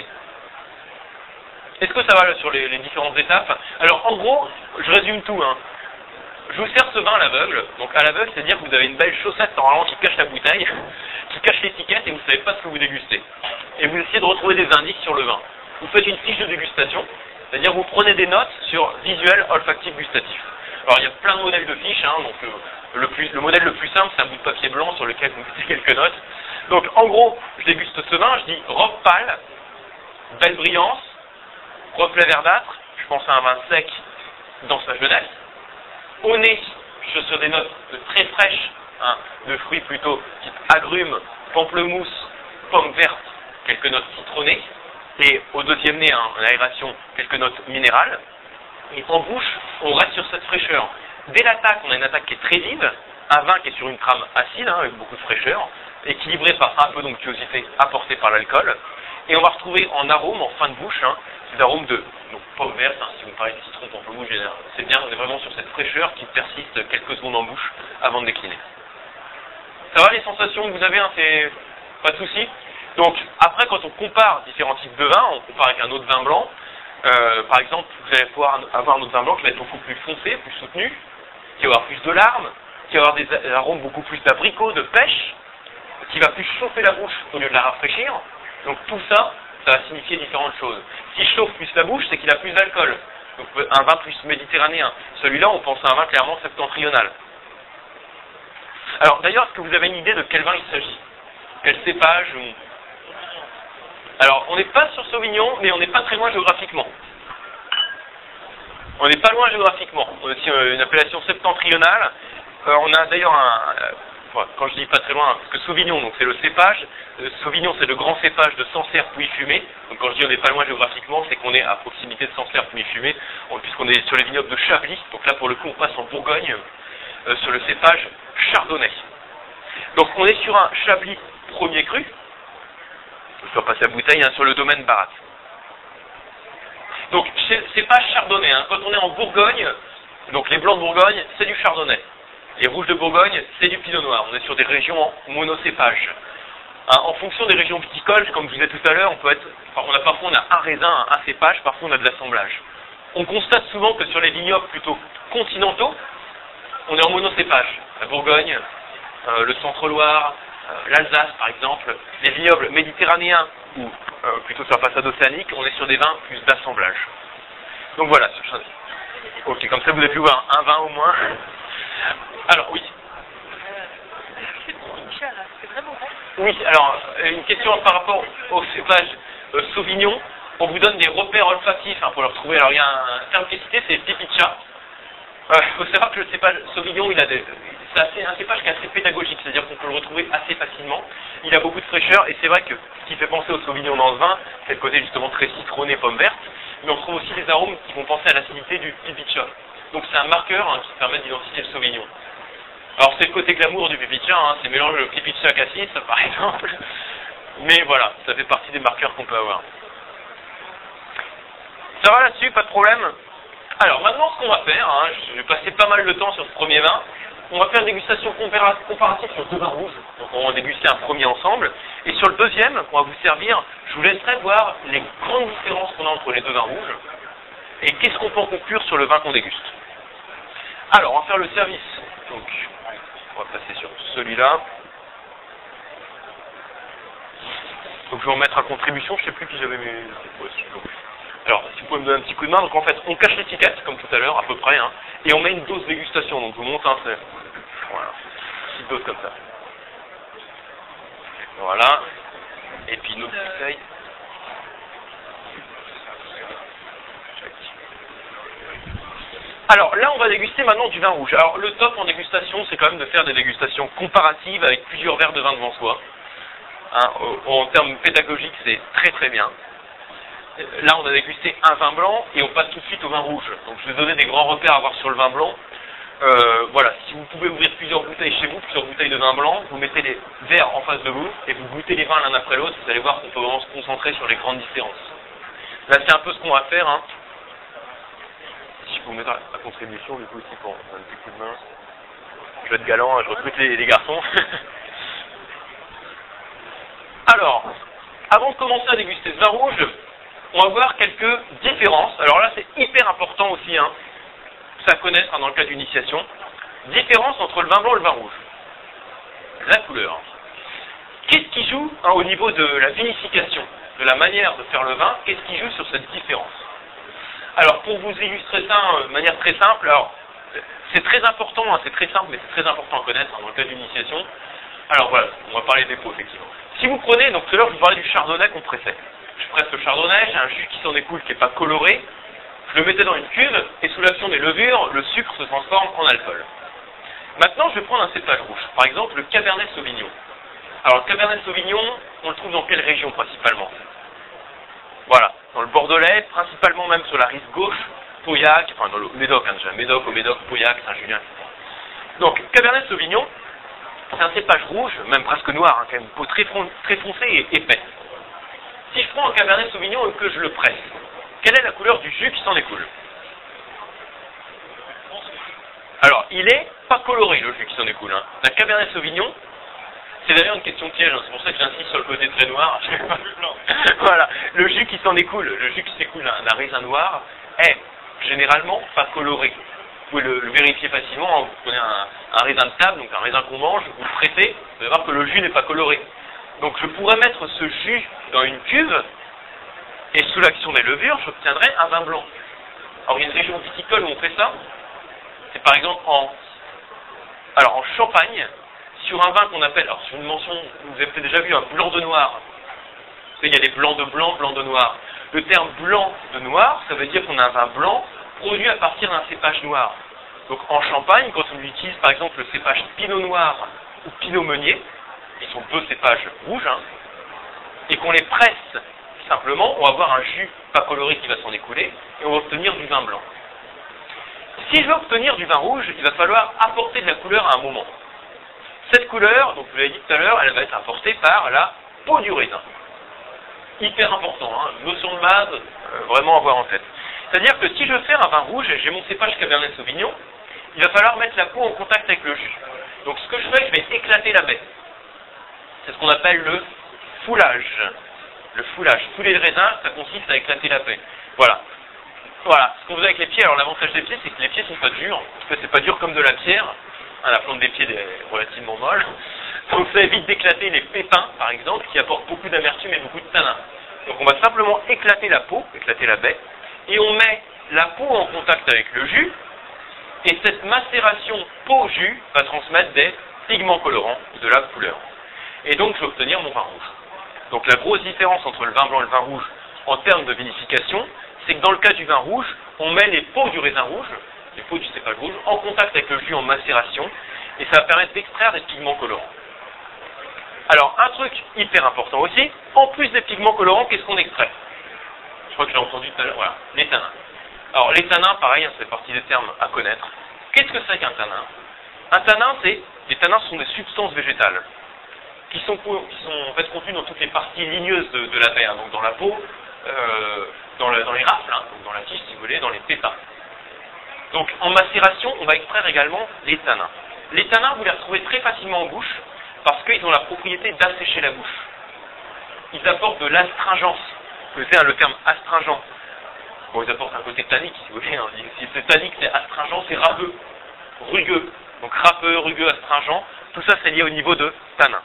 Est-ce que ça va là, sur les différentes étapes? Alors en gros, je résume tout. Hein. Je vous sers ce vin à l'aveugle. Donc à l'aveugle, c'est-à-dire que vous avez une belle chaussette normalement qui cache la bouteille, qui cache l'étiquette et vous ne savez pas ce que vous dégustez. Et vous essayez de retrouver des indices sur le vin. Vous faites une fiche de dégustation, c'est-à-dire vous prenez des notes sur visuel, olfactif, gustatif. Alors il y a plein de modèles de fiches, hein, donc le modèle le plus simple c'est un bout de papier blanc sur lequel vous mettez quelques notes. Donc en gros, je déguste ce vin, je dis robe pâle, belle brillance, reflet verdâtre, je pense à un vin sec dans sa jeunesse. Au nez, je suis sur des notes très fraîches, hein, de fruits plutôt type agrumes, pamplemousse, pomme verte, quelques notes citronnées. Et au deuxième nez, en aération, quelques notes minérales. Et en bouche, on reste sur cette fraîcheur. Dès l'attaque, on a une attaque qui est très vive, un vin qui est sur une trame acide, hein, avec beaucoup de fraîcheur, équilibré par un peu d'onctuosité apportée par l'alcool. Et on va retrouver en arôme, en fin de bouche, hein, des arômes de pomme verte, hein, si vous parlez de citron, pamplemousse, c'est bien, on est vraiment sur cette fraîcheur qui persiste quelques secondes en bouche avant de décliner. Ça va les sensations que vous avez, hein, c'est pas de souci. Donc après, quand on compare différents types de vins, on compare avec un autre vin blanc. Par exemple, vous allez pouvoir avoir un autre vin blanc qui va être beaucoup plus foncé, plus soutenu, qui va avoir plus de larmes, qui va avoir des arômes beaucoup plus d'abricot, de pêche. qui va plus chauffer la bouche au lieu de la rafraîchir. Donc tout ça, ça va signifier différentes choses. S'il chauffe plus la bouche, c'est qu'il a plus d'alcool. Donc un vin plus méditerranéen. Celui-là, on pense à un vin clairement septentrional. Alors d'ailleurs, est-ce que vous avez une idée de quel vin il s'agit? Quel cépage Alors, on n'est pas sur Sauvignon, mais on n'est pas très loin géographiquement. On n'est pas loin géographiquement. On a aussi une appellation septentrionale. On a d'ailleurs quand je dis pas très loin, parce que Sauvignon, donc c'est le cépage. Sauvignon, c'est le grand cépage de Sancerre Pouilly-Fumé. Donc quand je dis on n'est pas loin géographiquement, c'est qu'on est à proximité de Sancerre Pouilly-Fumé, puisqu'on est sur les vignobles de Chablis. Donc là, pour le coup, on passe en Bourgogne, sur le cépage chardonnay. Donc on est sur un Chablis premier cru. Je vais passer la bouteille sur le domaine Barat. Donc c'est pas chardonnay. Quand on est en Bourgogne, donc les blancs de Bourgogne, c'est du chardonnay. Les rouges de Bourgogne, c'est du pinot noir. On est sur des régions en monocépage. En fonction des régions viticoles, comme je vous disais tout à l'heure, parfois on a un raisin, un cépage, parfois on a de l'assemblage. On constate souvent que sur les vignobles plutôt continentaux, on est en monocépage. La Bourgogne, le Centre-Loire, l'Alsace par exemple, les vignobles méditerranéens ou plutôt sur la façade océanique, on est sur des vins plus d'assemblage. Donc voilà, ok, comme ça vous avez pu voir un vin au moins. Alors oui. C'est vraiment bon. Oui, alors une question par rapport au cépage Sauvignon. On vous donne des repères olfactifs pour le retrouver. Alors il y a un terme qui est cité, c'est pipicha. Il faut savoir que le cépage Sauvignon, c'est un cépage qui est assez pédagogique, c'est-à-dire qu'on peut le retrouver assez facilement. Il a beaucoup de fraîcheur et c'est vrai que ce qui fait penser au Sauvignon dans le vin, c'est le côté justement très citronné, pomme verte, mais on trouve aussi des arômes qui vont penser à l'acidité du pipicha. Donc c'est un marqueur qui permet d'identifier le Sauvignon. Alors c'est le côté glamour du pipicha, c'est mélange le pipicha cassis par exemple, mais voilà, ça fait partie des marqueurs qu'on peut avoir. Ça va là-dessus, pas de problème? Alors maintenant ce qu'on va faire, je vais passer pas mal de temps sur ce premier vin, on va faire une dégustation comparative sur deux vins rouges, donc on va déguster un premier ensemble, et sur le deuxième qu'on va vous servir, je vous laisserai voir les grandes différences qu'on a entre les deux vins rouges, et qu'est-ce qu'on peut en conclure sur le vin qu'on déguste. Alors on va faire le service, donc on va passer sur celui-là. Donc je vais en mettre à contribution, je ne sais plus qui j'avais mes... Alors, si vous pouvez me donner un petit coup de main, donc en fait, on cache l'étiquette, comme tout à l'heure, à peu près, et on met une dose dégustation, donc je vous montre, c'est... Voilà, une petite dose comme ça. Voilà, et puis une autre bouteille. Alors là, on va déguster maintenant du vin rouge. Alors, le top en dégustation, c'est quand même de faire des dégustations comparatives avec plusieurs verres de vin devant soi. En termes pédagogiques, c'est très très bien. Là, on a dégusté un vin blanc et on passe tout de suite au vin rouge. Donc, je vais donner des grands repères à voir sur le vin blanc. Voilà, si vous pouvez ouvrir plusieurs bouteilles chez vous, plusieurs bouteilles de vin blanc, vous mettez les verres en face de vous et vous goûtez les vins l'un après l'autre. Vous allez voir qu'on peut vraiment se concentrer sur les grandes différences. Là, c'est un peu ce qu'on va faire. Si je peux vous mettre à contribution, du coup, aussi pour un petit coup de main. Je vais être galant, je recrute les garçons. Alors, avant de commencer à déguster ce vin rouge, on va voir quelques différences. Alors là, c'est hyper important aussi, ça à connaître dans le cas d'initiation. Différence entre le vin blanc et le vin rouge. La couleur. Qu'est-ce qui joue au niveau de la vinification, de la manière de faire le vin, qu'est-ce qui joue sur cette différence? Alors, pour vous illustrer ça de manière très simple, alors c'est très important, c'est très simple, mais c'est très important à connaître dans le cas d'initiation. Alors voilà, on va parler des pots, effectivement. Si vous prenez, donc tout à l'heure, je vous parlais du chardonnay qu'on pressait. Je presse le chardonnay, j'ai un jus qui s'en écoule, qui n'est pas coloré. Je le mettais dans une cuve, et sous l'action des levures, le sucre se transforme en alcool. Maintenant, je vais prendre un cépage rouge. Par exemple, le Cabernet Sauvignon. Alors, le Cabernet Sauvignon, on le trouve dans quelle région principalement? Voilà, dans le Bordelais, principalement même sur la rive gauche, Pauillac, enfin dans le Médoc, déjà, Médoc, au Médoc, Pauillac, Saint-Julien, etc. Donc, Cabernet Sauvignon, c'est un cépage rouge, même presque noir, qui a une peau très foncée et épais. Si je prends un Cabernet Sauvignon et que je le presse, quelle est la couleur du jus qui s'en écoule? Alors, il est pas coloré, le jus qui s'en écoule. La Cabernet Sauvignon, c'est d'ailleurs une question piège, c'est pour ça que j'insiste sur le côté très noir. Voilà, le jus qui s'en écoule, le jus qui s'écoule d'un raisin noir est généralement pas coloré. pouvez le vérifier facilement. Vous prenez un raisin de table, donc un raisin qu'on mange, vous le pressez, vous allez voir que le jus n'est pas coloré. Donc je pourrais mettre ce jus dans une cuve, et sous l'action des levures, j'obtiendrai un vin blanc. Alors il y a une région viticole où on fait ça, c'est par exemple en Champagne, sur un vin qu'on appelle, alors sur une mention, vous avez peut-être déjà vu un blanc de noir. Il y a des blancs de blanc, blanc de noir. Le terme blanc de noir, ça veut dire qu'on a un vin blanc produit à partir d'un cépage noir. Donc en Champagne, quand on utilise par exemple le cépage Pinot Noir ou Pinot Meunier, qui sont deux cépages rouges, et qu'on les presse simplement, on va avoir un jus pas coloré qui va s'en écouler, et on va obtenir du vin blanc. Si je veux obtenir du vin rouge, il va falloir apporter de la couleur à un moment. Cette couleur, donc vous l'avez dit tout à l'heure, elle va être apportée par la peau du raisin. Hyper important, notion de base, vraiment à avoir en tête. C'est-à-dire que si je veux faire un vin rouge, et j'ai mon cépage Cabernet Sauvignon, il va falloir mettre la peau en contact avec le jus. Donc ce que je fais, je vais éclater la baie. C'est ce qu'on appelle le foulage. Le foulage. Fouler le raisin, ça consiste à éclater la baie. Voilà. Voilà. Ce qu'on faisait avec les pieds, alors l'avantage des pieds, c'est que les pieds sont pas durs, parce que c'est pas dur comme de la pierre. La plante des pieds est relativement molle. Donc ça évite d'éclater les pépins, par exemple, qui apportent beaucoup d'amertume et beaucoup de tanin. Donc on va simplement éclater la peau, éclater la baie, et on met la peau en contact avec le jus, et cette macération peau-jus va transmettre des pigments colorants de la couleur. Et donc je vais obtenir mon vin rouge. Donc la grosse différence entre le vin blanc et le vin rouge en termes de vinification, c'est que dans le cas du vin rouge, on met les peaux du raisin rouge, les peaux du cépage rouge, en contact avec le jus en macération, et ça va permettre d'extraire des pigments colorants. Alors, un truc hyper important aussi, en plus des pigments colorants, qu'est-ce qu'on extrait? Je crois que j'ai entendu tout à l'heure, voilà, les tanins. Alors, les tanins, pareil, ça fait partie des termes à connaître. Qu'est-ce que c'est qu'un tanin? Un tanin, les tanins sont des substances végétales qui sont en fait contenues dans toutes les parties ligneuses de la baie, donc dans la peau, dans les rafles, donc dans la tige, si vous voulez, dans les pépins. Donc, en macération, on va extraire également les tanins. Les tanins, vous les retrouvez très facilement en bouche, parce qu'ils ont la propriété d'assécher la bouche. Ils apportent de l'astringence. Vous savez, le terme astringent. Bon, ils apportent un côté tannique, si vous voulez. Si c'est tannique, c'est astringent, c'est râpeux, rugueux. Donc râpeux, rugueux, astringent, tout ça c'est lié au niveau de tanins.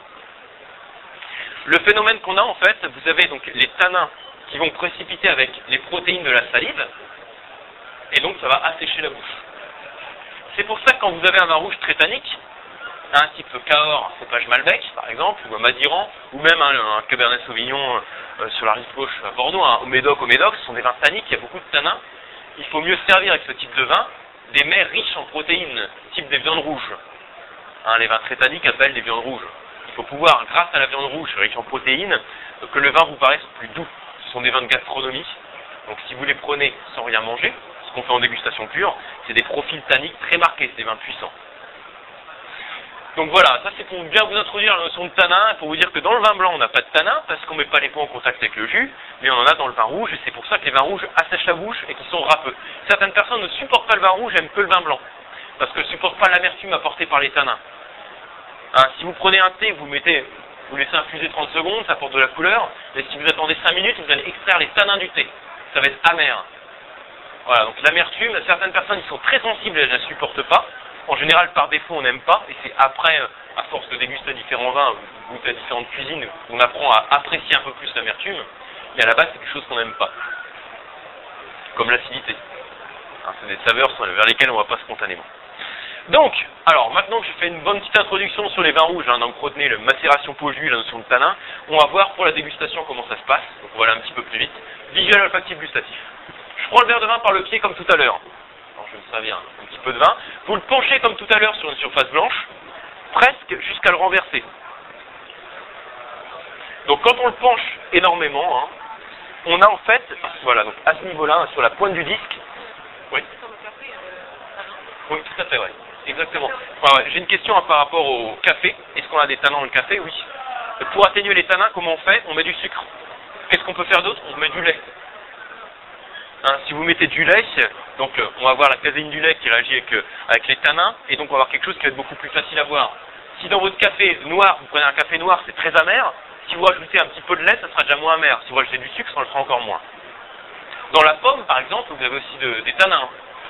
Le phénomène qu'on a en fait, vous avez donc les tanins qui vont précipiter avec les protéines de la salive, et donc ça va assécher la bouche. C'est pour ça que quand vous avez un vin rouge très tannique, un type Cahors, un cépage Malbec par exemple, ou un Madiran, ou même un Cabernet Sauvignon sur la rive gauche à Bordeaux, au Médoc, ce sont des vins tanniques, il y a beaucoup de tanins. Il faut mieux servir avec ce type de vin des mets riches en protéines, type des viandes rouges. Les vins très tanniques appellent des viandes rouges. Il faut pouvoir, grâce à la viande rouge riche en protéines, que le vin vous paraisse plus doux. Ce sont des vins de gastronomie, donc si vous les prenez sans rien manger, ce qu'on fait en dégustation pure, c'est des profils tanniques très marqués, c'est des vins puissants. Donc voilà, ça c'est pour bien vous introduire la notion de tanin, et pour vous dire que dans le vin blanc on n'a pas de tanin, parce qu'on ne met pas les peaux en contact avec le jus, mais on en a dans le vin rouge, et c'est pour ça que les vins rouges assèchent la bouche et qu'ils sont râpeux. Certaines personnes ne supportent pas le vin rouge, n'aiment que le vin blanc, parce qu'elles ne supportent pas l'amertume apportée par les tanins. Si vous prenez un thé, vous laissez infuser 30 secondes, ça apporte de la couleur, mais si vous attendez 5 minutes, vous allez extraire les tanins du thé. Ça va être amer. Voilà, donc l'amertume, certaines personnes qui sont très sensibles, elles ne la supportent pas. En général, par défaut, on n'aime pas, et c'est après, à force de déguster différents vins, goûter à différentes cuisines, qu'on apprend à apprécier un peu plus l'amertume, mais à la base, c'est quelque chose qu'on n'aime pas. Comme l'acidité. C'est des saveurs vers lesquelles on ne va pas spontanément. Donc, alors, maintenant que j'ai fait une bonne petite introduction sur les vins rouges, donc retenez le macération peau-jus, la notion de tanin, on va voir pour la dégustation comment ça se passe, donc on va aller un petit peu plus vite. Visuel, olfactif, gustatif. Je prends le verre de vin par le pied comme tout à l'heure. Alors, je vais me servir un petit peu de vin. Vous le penchez comme tout à l'heure sur une surface blanche, presque jusqu'à le renverser. Donc quand on le penche énormément, on a en fait, voilà, donc à ce niveau-là, sur la pointe du disque. Oui. Oui, tout à fait, ouais. Exactement. Ouais, j'ai une question par rapport au café. Est-ce qu'on a des tanins dans le café? Oui. Pour atténuer les tanins, comment on fait? On met du sucre. Qu'est-ce qu'on peut faire d'autre? On met du lait. Si vous mettez du lait, donc on va avoir la caséine du lait qui réagit avec les tanins, et donc on va avoir quelque chose qui va être beaucoup plus facile à boire. Si dans votre café noir, vous prenez un café noir, c'est très amer, si vous rajoutez un petit peu de lait, ça sera déjà moins amer. Si vous rajoutez du sucre, ça le fera encore moins. Dans la pomme, par exemple, vous avez aussi des tanins.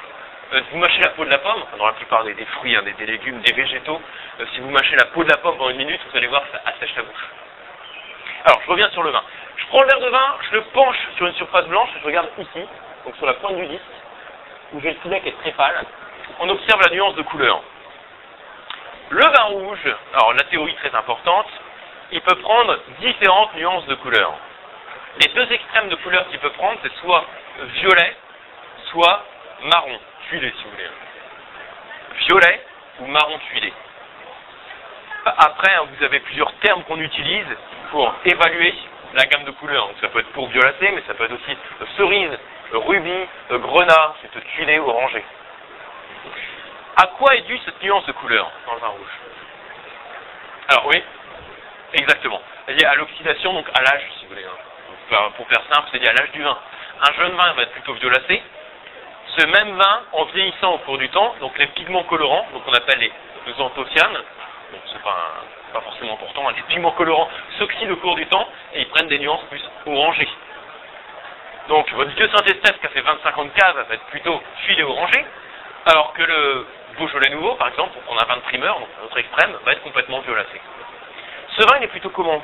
Vous mâchez la peau de la pomme, enfin, dans la plupart des fruits, hein, des légumes, des végétaux, si vous mâchez la peau de la pomme pendant 1 minute, vous allez voir que ça assèche la bouche. Alors, je reviens sur le vin. Je prends le verre de vin, je le penche sur une surface blanche, je regarde ici, donc sur la pointe du disque, où j'ai le filet qui est très pâle. On observe la nuance de couleur. Le vin rouge, alors la théorie très importante, il peut prendre différentes nuances de couleur. Les deux extrêmes de couleur qu'il peut prendre, c'est soit violet, soit marron, tuilé si vous voulez. Violet ou marron tuilé. Après, vous avez plusieurs termes qu'on utilise pour évaluer la gamme de couleurs. Donc ça peut être pour violacé, mais ça peut être aussi cerise, rubis, grenat, c'est tuilé, orangé. À quoi est due cette nuance de couleur dans le vin rouge? Alors oui, exactement. C'est lié à l'oxydation, donc à l'âge, si vous voulez. Pour faire simple, c'est lié à l'âge du vin. Un jeune vin va être plutôt violacé. Ce même vin, en vieillissant au cours du temps, donc les pigments colorants, donc on appelle les anthocyanes, donc c'est pas forcément important, hein, les pigments colorants s'oxydent au cours du temps et ils prennent des nuances plus orangées. Donc votre vieux Saint-Estèphe qui a fait 25 ans de cave va être plutôt tuilé orangé, alors que le Beaujolais nouveau, par exemple, on a un vin de primeur, donc à l'autre extrême, va être complètement violacé. Ce vin, il est plutôt comment?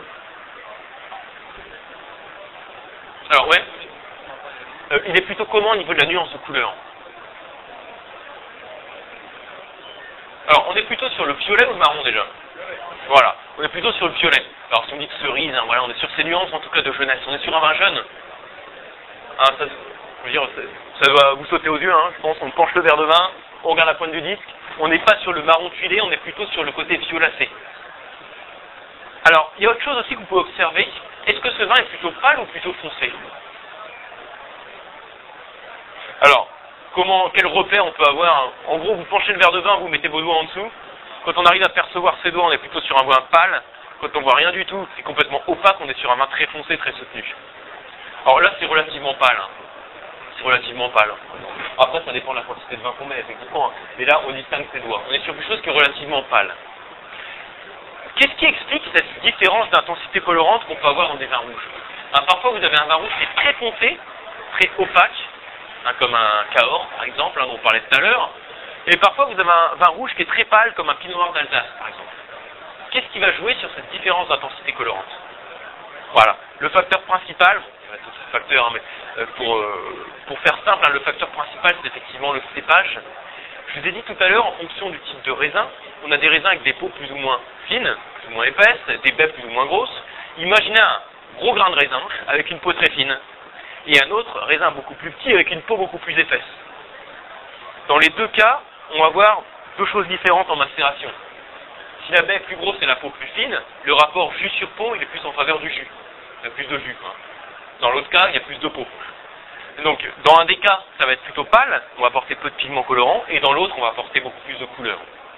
Alors ouais, il est plutôt comment au niveau de la nuance de couleur? Alors on est plutôt sur le violet ou le marron déjà? Voilà, on est plutôt sur le violet. Alors si on dit que cerise, hein, voilà, on est sur ces nuances en tout cas de jeunesse. On est sur un vin jeune. Hein, ça, je veux dire, ça va vous sauter aux yeux, hein, je pense. On penche le verre de vin, on regarde la pointe du disque. On n'est pas sur le marron tuilé, on est plutôt sur le côté violacé. Alors, il y a autre chose aussi que vous pouvez observer. Est-ce que ce vin est plutôt pâle ou plutôt foncé? Alors, quel repère on peut avoir? En gros, vous penchez le verre de vin, vous mettez vos doigts en dessous. Quand on arrive à percevoir ses doigts, on est plutôt sur un vin pâle. Quand on voit rien du tout, c'est complètement opaque, on est sur un vin très foncé, très soutenu. Alors là, c'est relativement pâle. Hein. C'est relativement pâle. Après, ça dépend de la quantité de vin qu'on met, effectivement. Hein. Mais là, on distingue ses doigts. On est sur quelque chose qui est relativement pâle. Qu'est-ce qui explique cette différence d'intensité colorante qu'on peut avoir dans des vins rouges? Parfois, vous avez un vin rouge qui est très foncé, très opaque, hein, comme un Cahors, par exemple, hein, dont on parlait tout à l'heure. Et parfois, vous avez un vin rouge qui est très pâle, comme un Pinot Noir d'Alsace, par exemple. Qu'est-ce qui va jouer sur cette différence d'intensité colorante? Voilà. Le facteur principal, il y a d'autres facteurs, hein, mais pour faire simple, hein, le facteur principal, c'est effectivement le cépage. Je vous ai dit tout à l'heure, en fonction du type de raisin, on a des raisins avec des peaux plus ou moins fines, plus ou moins épaisses, des baies plus ou moins grosses. Imaginez un gros grain de raisin avec une peau très fine, et un autre raisin beaucoup plus petit avec une peau beaucoup plus épaisse. Dans les deux cas, on va avoir deux choses différentes en macération. Si la baie est plus grosse et la peau plus fine, le rapport jus sur peau, il est plus en faveur du jus. Il y a plus de jus. Hein. Dans l'autre cas, il y a plus de peau. Donc, dans un des cas, ça va être plutôt pâle, on va apporter peu de pigments colorants, et dans l'autre, on va apporter beaucoup plus de couleurs.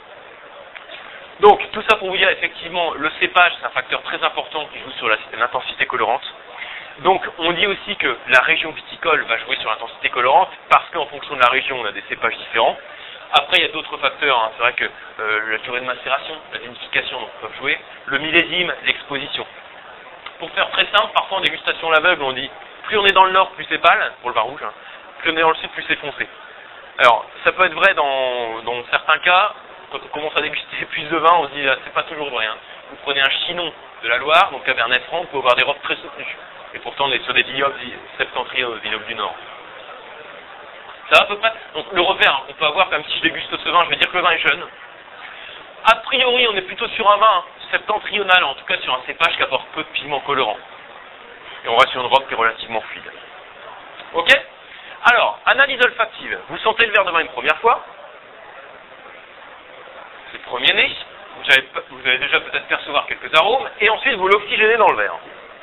Donc, tout ça pour vous dire, effectivement, le cépage, c'est un facteur très important qui joue sur l'intensité colorante. Donc, on dit aussi que la région viticole va jouer sur l'intensité colorante, parce qu'en fonction de la région, on a des cépages différents. Après, il y a d'autres facteurs, hein. C'est vrai que la durée de macération, la vinification peuvent jouer, le millésime, l'exposition. Pour faire très simple, parfois en dégustation à l'aveugle, on dit plus on est dans le nord, plus c'est pâle, pour le vin rouge, hein, plus on est dans le sud, plus c'est foncé. Alors, ça peut être vrai dans certains cas, quand on commence à déguster plus de vin, on se dit c'est pas toujours vrai. Hein. Vous prenez un Chinon de la Loire, donc Cabernet Franc, vous pouvez avoir des robes très soutenues. Et pourtant, on est sur des vignobles septentrionaux, vignobles du Nord. Ça va à peu près. Donc, le repère qu'on peut avoir, même si je déguste ce vin, je vais dire que le vin est jeune. A priori, on est plutôt sur un vin septentrional, en tout cas sur un cépage qui apporte peu de pigments colorants. Et on reste sur une robe qui est relativement fluide. Ok? Alors, analyse olfactive. Vous sentez le verre de vin une première fois. C'est le premier nez. Vous allez déjà peut-être percevoir quelques arômes. Et ensuite, vous l'oxygénez dans le verre.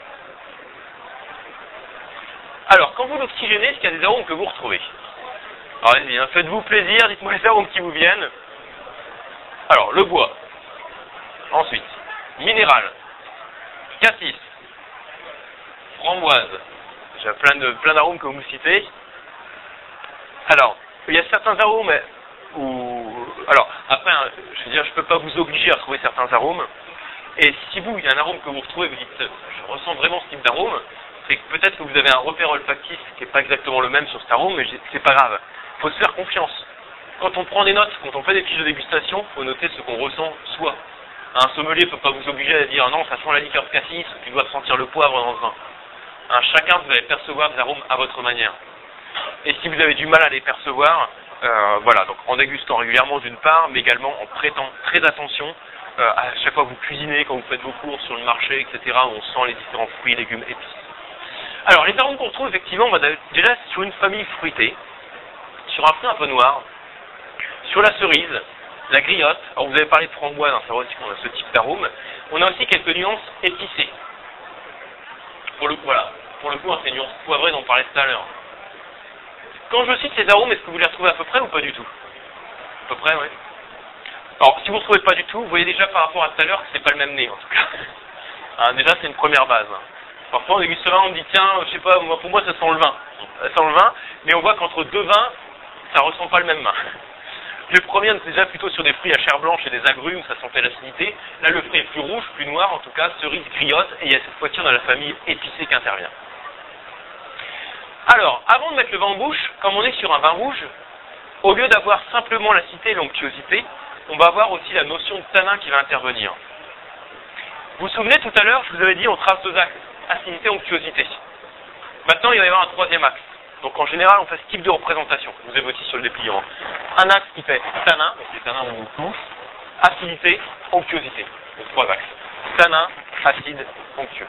Alors, quand vous l'oxygénez, est-ce qu'il y a des arômes que vous retrouvez? Alors, allez-y, hein, faites-vous plaisir, dites-moi les arômes qui vous viennent. Alors, le bois. Ensuite, minéral. Cassis. Framboise. Déjà plein d'arômes que vous citez. Alors, il y a certains arômes où... Alors, après, hein, je veux dire, je ne peux pas vous obliger à trouver certains arômes. Et si vous, il y a un arôme que vous retrouvez, vous dites, je ressens vraiment ce type d'arôme, c'est que peut-être que vous avez un repère olfactif qui n'est pas exactement le même sur cet arôme, mais c'est pas grave. Il faut se faire confiance. quand on prend des notes, quand on fait des fiches de dégustation, il faut noter ce qu'on ressent soi. Un sommelier ne peut pas vous obliger à dire non, ça sent la liqueur de cassis, tu dois sentir le poivre dans le vin. Chacun, vous allez percevoir des arômes à votre manière. Et si vous avez du mal à les percevoir, voilà, donc en dégustant régulièrement d'une part, mais également en prêtant très attention à chaque fois que vous cuisinez, quand vous faites vos courses sur le marché, etc., où on sent les différents fruits, légumes, épices. Alors, les arômes qu'on retrouve, effectivement, on va déjà sur une famille fruitée, sur un fruit un peu noir, sur la cerise, la griotte. Alors, vous avez parlé de framboise, hein, c'est vrai aussi qu'on a ce type d'arôme. On a aussi quelques nuances épicées. Pour le coup, hein, c'est les nuances poivrées dont on parlait tout à l'heure. Quand je cite ces arômes, est-ce que vous les retrouvez à peu près ou pas du tout? À peu près, oui. Alors, si vous ne retrouvez pas du tout, vous voyez déjà par rapport à tout à l'heure que c'est pas le même nez, en tout cas. Déjà, c'est une première base. Parfois, on déguste le vin, on me dit, tiens, je sais pas, pour moi, ça sent le vin. Ça sent le vin, mais on voit qu'entre deux vins, ça ressent pas le même vin. Le premier, c'est déjà plutôt sur des fruits à chair blanche et des agrumes, ça sentait l'acidité. Là, le fruit est plus rouge, plus noir, en tout cas, cerise, griotte, et il y a cette fois-ci, on a la famille épicée qui intervient. Alors, avant de mettre le vin en bouche, comme on est sur un vin rouge, au lieu d'avoir simplement l'acidité et l'onctuosité, on va avoir aussi la notion de tanin qui va intervenir. Vous vous souvenez, tout à l'heure, je vous avais dit, on trace deux axes, acidité, onctuosité. Maintenant, il va y avoir un troisième axe. Donc, en général, on fait ce type de représentation. Vous avez aussi sur le dépliant. Un axe qui fait tanin, donc les tanins, on vous touche, acidité, onctuosité. Donc, trois axes. Tanin, acide, onctueux.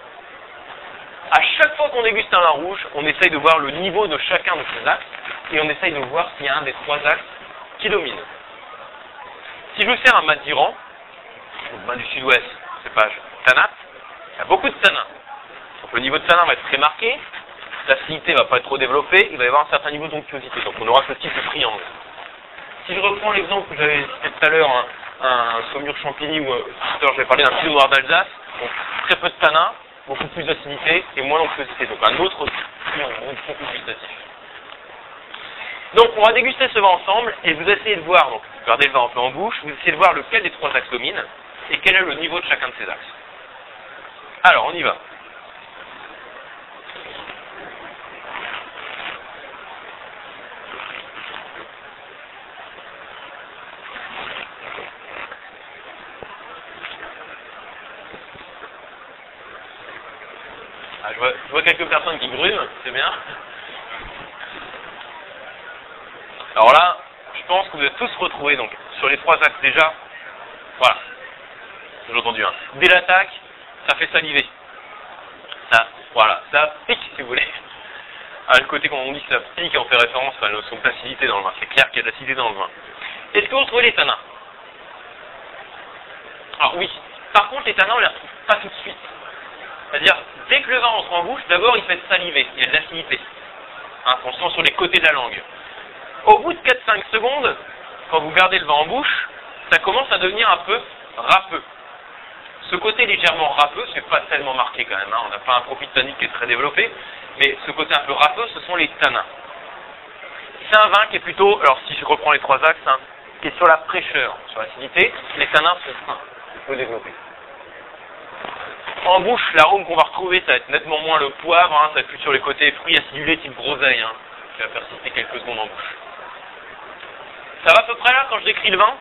À chaque fois qu'on déguste un vin rouge, on essaye de voir le niveau de chacun de ces axes et on essaye de voir s'il y a un des trois axes qui domine. Si je veux faire un Madiran, vin du sud-ouest, cépage tanat, il y a beaucoup de tanins. Donc le niveau de tanin va être très marqué, l'acidité ne va pas être trop développée, il va y avoir un certain niveau d'onctuosité. Donc on aura ce type de triangle. Si je reprends l'exemple que j'avais cité tout à l'heure, un Saumur Champigny, ou tout à l'heure j'avais parlé d'un pinot noir d'Alsace, donc très peu de tanin, beaucoup plus d'acidité et moins d'onctuosité. Donc un autre triangle, beaucoup gustatif. Donc on va déguster ce vin ensemble et vous essayez de voir, donc vous gardez le vin un peu en bouche, vous essayez de voir lequel des trois axes domine et quel est le niveau de chacun de ces axes. Alors on y va. Je vois quelques personnes qui grument, c'est bien. Alors là, je pense que vous êtes tous retrouvés donc sur les trois axes déjà. Voilà. J'ai entendu un. Dès l'attaque, ça fait saliver. Ça, voilà, ça pique si vous voulez. Le côté quand on dit que ça pique, on fait référence à la notion d'acidité dans le vin. C'est clair qu'il y a de l'acidité dans le vin. Est-ce que vous retrouvez les tanins? Alors oui. Par contre, les tanins, on les retrouve pas tout de suite. C'est-à-dire, dès que le vin entre en bouche, d'abord il fait saliver, il y a de l'acidité. On sent sur les côtés de la langue. Au bout de 4-5 secondes, quand vous gardez le vin en bouche, ça commence à devenir un peu râpeux. Ce côté légèrement râpeux, c'est pas tellement marqué quand même, on n'a pas un profil tannique qui est très développé, mais ce côté un peu râpeux, ce sont les tanins. C'est un vin qui est plutôt, alors si je reprends les trois axes, qui est sur la fraîcheur, sur l'acidité, les tanins sont fins, il faut développer. En bouche, l'arôme qu'on va retrouver, ça va être nettement moins le poivre, ça va être plus sur les côtés fruits acidulés type groseille, qui va persister quelques secondes en bouche. Ça va à peu près là quand je décris le vin?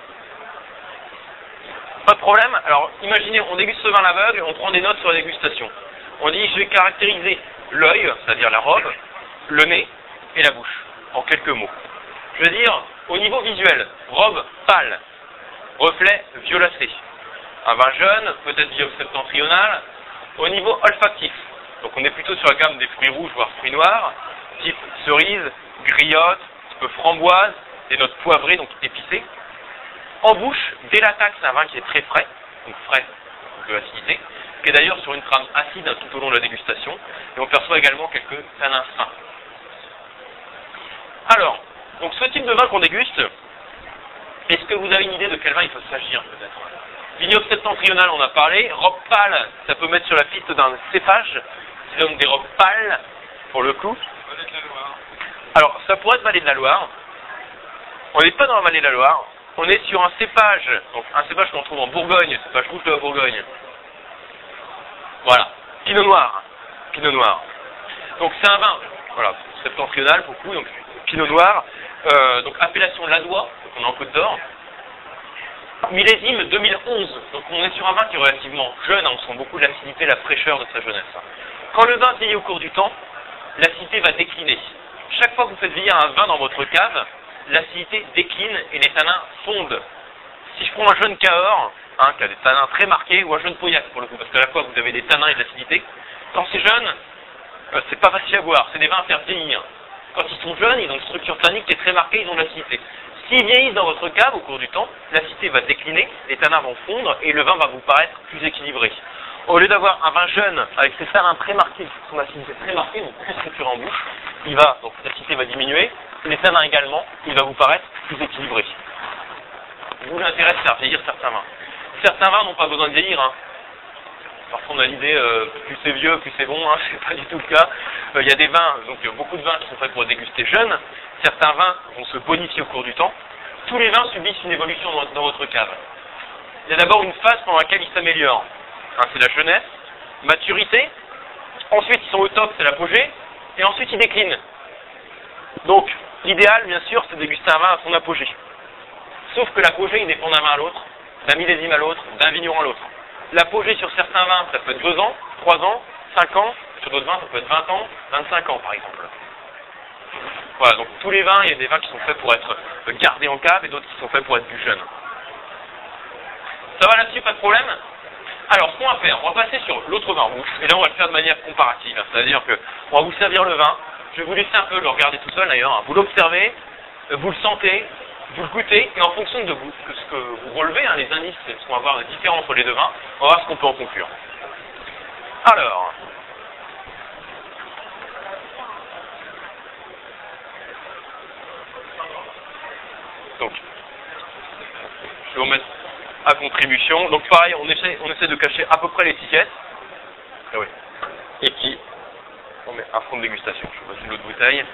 Pas de problème. Alors imaginez, on déguste ce vin à l'aveugle et on prend des notes sur la dégustation. On dit je vais caractériser l'œil, c'est-à-dire la robe, le nez et la bouche, en quelques mots. Je veux dire, au niveau visuel, robe pâle, reflet violacé. Un vin jeune, peut-être bio-septentrional, au niveau olfactif. Donc on est plutôt sur la gamme des fruits rouges, voire fruits noirs, type cerise, griotte, un peu framboise, des notes poivrées, donc épicées. En bouche, dès l'attaque, c'est un vin qui est très frais, donc frais, de l'acidité, qui est d'ailleurs sur une trame acide tout au long de la dégustation, et on perçoit également quelques tanins fins. Alors, donc ce type de vin qu'on déguste, est-ce que vous avez une idée de quel vin il peut s'agir peut-être? Vignoble septentrional, on a parlé. Robe pâle, ça peut mettre sur la piste d'un cépage, qui donne des robes pâles, pour le coup. Vallée de la Loire. Alors, ça pourrait être Vallée de la Loire. On n'est pas dans la Vallée de la Loire. On est sur un cépage, donc un cépage qu'on trouve en Bourgogne, cépage rouge de la Bourgogne. Voilà. Pinot noir. Pinot noir. Donc c'est un vin, voilà, septentrional beaucoup, donc Pinot noir. donc appellation Ladois, donc on est en Côte d'Or. Millésime 2011, donc on est sur un vin qui est relativement jeune, on sent beaucoup l'acidité, la fraîcheur de sa jeunesse. Quand le vin vieillit au cours du temps, l'acidité va décliner. Chaque fois que vous faites vieillir un vin dans votre cave, l'acidité décline et les tanins fondent. Si je prends un jeune Cahors, qui a des tanins très marqués, ou un jeune Pauillac pour le coup, parce qu'à la fois vous avez des tanins et de l'acidité, quand c'est jeune, c'est pas facile à boire, c'est des vins à faire vieillir. Quand ils sont jeunes, ils ont une structure tannique qui est très marquée, ils ont de l'acidité. S'ils vieillissent dans votre cave au cours du temps, l'acidité va décliner, les tanins vont fondre et le vin va vous paraître plus équilibré. Au lieu d'avoir un vin jeune avec ses tanins très marqués, son acidité très marquée, donc très structurée en bouche, donc l'acidité va diminuer, les tanins également, il va vous paraître plus équilibré. D'où l'intérêt de faire vieillir certains vins. Certains vins n'ont pas besoin de vieillir. Parfois on a l'idée, plus c'est vieux, plus c'est bon, c'est pas du tout le cas. Il y a des vins, donc il y a beaucoup de vins qui sont faits pour être dégustés jeunes. Certains vins vont se bonifier au cours du temps. Tous les vins subissent une évolution dans votre cave. Il y a d'abord une phase pendant laquelle ils s'améliorent. C'est la jeunesse, maturité. Ensuite ils sont au top, c'est l'apogée. Et ensuite ils déclinent. Donc l'idéal, bien sûr, c'est de déguster un vin à son apogée. Sauf que l'apogée, il dépend d'un vin à l'autre, d'un millésime à l'autre, d'un vigneron à l'autre. L'apogée sur certains vins, ça peut être 2 ans, 3 ans, 5 ans. Sur d'autres vins, ça peut être 20 ans, 25 ans par exemple. Voilà, donc tous les vins, il y a des vins qui sont faits pour être gardés en cave et d'autres qui sont faits pour être plus jeunes. Ça va là-dessus, pas de problème? Alors, ce qu'on va faire, on va passer sur l'autre vin rouge, et là on va le faire de manière comparative. C'est-à-dire que on va vous servir le vin, je vais vous laisser un peu le regarder tout seul d'ailleurs, vous l'observez, vous le sentez, vous le goûtez, et en fonction de ce que vous relevez, les indices, ce qu'on va voir de différent entre les deux vins, on va voir ce qu'on peut en conclure. Alors, donc, je vais vous mettre à contribution. Donc pareil, on essaie de cacher à peu près l'étiquette. Ah oui. Et puis, on met un fond de dégustation. Je vais passer l'autre bouteille.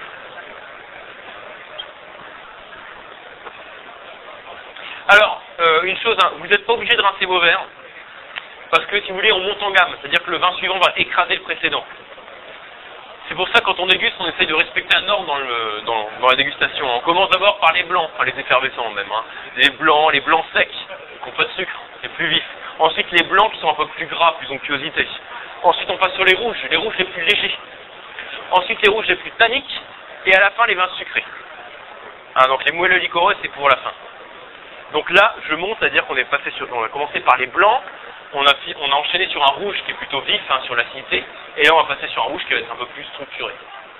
Alors, une chose, vous n'êtes pas obligé de rincer vos verres, parce que si vous voulez, on monte en gamme, c'est-à-dire que le vin suivant va écraser le précédent. C'est pour ça quand on déguste, on essaye de respecter un ordre dans la dégustation. On commence d'abord par les blancs, les effervescents même. Les blancs secs, qui n'ont pas de sucre, les plus vifs. Ensuite les blancs qui sont un peu plus gras, plus onctuosité. Ensuite on passe sur les rouges les plus légers. Ensuite les rouges les plus tanniques, et à la fin les vins sucrés. Donc les moelleux liquoreux, c'est pour la fin. Donc là, je monte, c'est-à-dire qu'on a commencé par les blancs, on a enchaîné sur un rouge qui est plutôt vif, sur l'acidité, et là on va passer sur un rouge qui va être un peu plus structuré.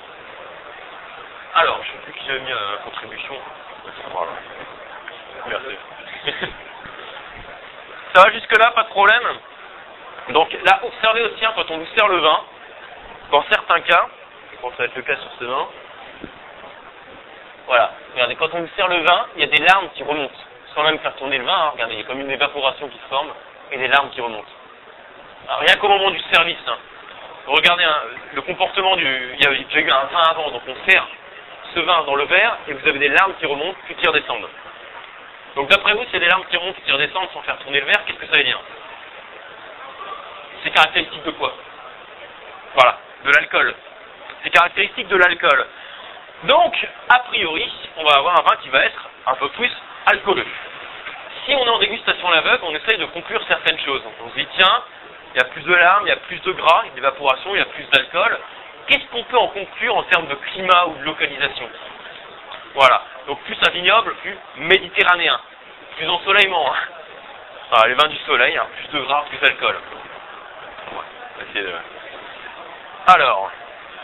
Alors, je ne sais plus qui a mis la contribution. Voilà. Merci. Ça va jusque-là, pas de problème. Donc là, observez aussi, quand on vous sert le vin, dans certains cas, je pense que ça va être le cas sur ce vin, voilà, regardez, quand on vous sert le vin, il y a des larmes qui remontent. Sans même faire tourner le vin, regardez, il y a comme une évaporation qui se forme et des larmes qui remontent. Alors, rien qu'au moment du service, regardez le comportement il y a déjà eu un vin avant, donc on sert ce vin dans le verre et vous avez des larmes qui remontent puis qui redescendent. Donc d'après vous, s'il y a des larmes qui remontent et qui redescendent sans faire tourner le verre, qu'est-ce que ça veut dire? C'est caractéristique de quoi? Voilà, de l'alcool. C'est caractéristique de l'alcool. Donc, a priori, on va avoir un vin qui va être un peu plus alcooleux. Si on est en dégustation à l'aveugle, on essaye de conclure certaines choses. On se dit, tiens, il y a plus de larmes, il y a plus de gras, il y a d'évaporation, il y a plus d'alcool. Qu'est-ce qu'on peut en conclure en termes de climat ou de localisation? Voilà, donc plus un vignoble, plus méditerranéen, plus ensoleillement. Voilà, les vins du soleil, plus de gras, plus d'alcool. Ouais, on va essayer de... Alors,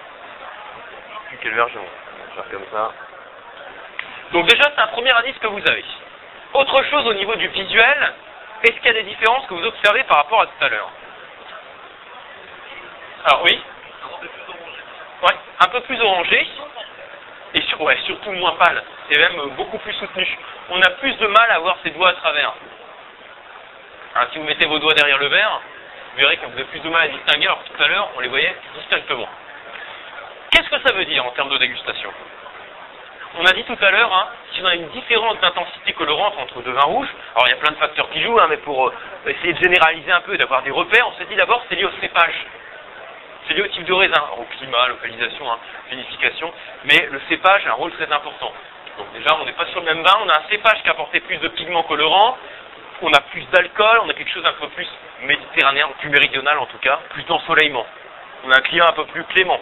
quel verre je vais faire comme ça. Donc déjà, c'est un premier indice que vous avez. Autre chose au niveau du visuel, est-ce qu'il y a des différences que vous observez par rapport à tout à l'heure? Alors oui. Ouais, un peu plus orangé. Et surtout moins pâle. Et même beaucoup plus soutenu. On a plus de mal à voir ses doigts à travers. Alors, si vous mettez vos doigts derrière le verre, vous verrez que vous avez plus de mal à distinguer, alors que tout à l'heure, on les voyait distinctement. Qu'est-ce que ça veut dire en termes de dégustation? On a dit tout à l'heure, si on a une différence d'intensité colorante entre deux vins rouges, alors il y a plein de facteurs qui jouent, mais pour essayer de généraliser un peu et d'avoir des repères, on s'est dit d'abord c'est lié au cépage. C'est lié au type de raisin, au climat, localisation, vinification, mais le cépage a un rôle très important. Donc déjà, on n'est pas sur le même vin, on a un cépage qui a apporté plus de pigments colorants, on a plus d'alcool, on a quelque chose un peu plus méditerranéen, plus méridional en tout cas, plus d'ensoleillement. On a un climat un peu plus clément.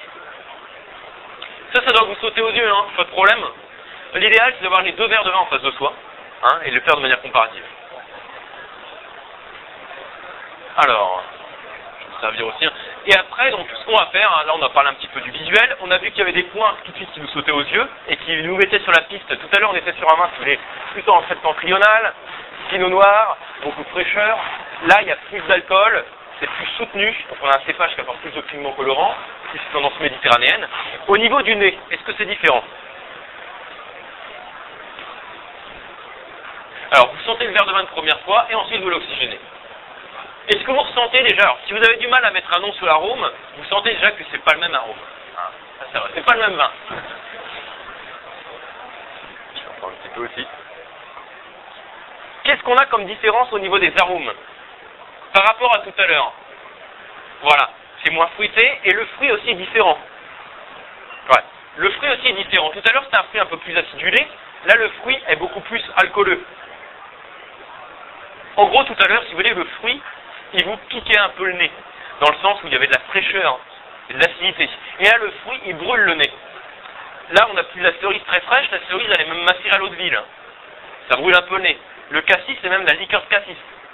Ça doit vous sauter aux yeux, hein, pas de problème. L'idéal, c'est d'avoir les 2 verres de vin en face de soi, hein, et de le faire de manière comparative. Alors, je vais me servir aussi. Hein. Et après, donc, ce qu'on va faire, hein, là on a parlé un petit peu du visuel, on a vu qu'il y avait des points tout de suite qui nous sautaient aux yeux, et qui nous mettaient sur la piste. Tout à l'heure, on était sur un vin qui voulait plutôt en septentrional, pinot noir, beaucoup de fraîcheur. Là, il y a plus d'alcool, c'est plus soutenu, donc on a un cépage qui apporte plus de pigments colorants, plus de tendance méditerranéenne. Au niveau du nez, est-ce que c'est différent? Alors, vous sentez le verre de vin une première fois, et ensuite vous l'oxygénez. Est-ce que vous ressentez déjà, alors si vous avez du mal à mettre un nom sur l'arôme, vous sentez déjà que c'est pas le même arôme. Ah, ça c'est vrai, c'est pas le même vin. Je vais en prendre un petit peu aussi. Qu'est-ce qu'on a comme différence au niveau des arômes par rapport à tout à l'heure? Voilà, c'est moins fruité, et le fruit aussi est différent. Ouais, le fruit aussi est différent. Tout à l'heure c'était un fruit un peu plus acidulé, là le fruit est beaucoup plus alcooleux. En gros, tout à l'heure, si vous voulez, le fruit, il vous piquait un peu le nez, dans le sens où il y avait de la fraîcheur, et de l'acidité. Et là, le fruit, il brûle le nez. Là, on n'a plus de la cerise très fraîche, la cerise, elle est même macérée à l'eau de ville. Ça brûle un peu le nez. Le cassis, c'est même de la liqueur de cassis.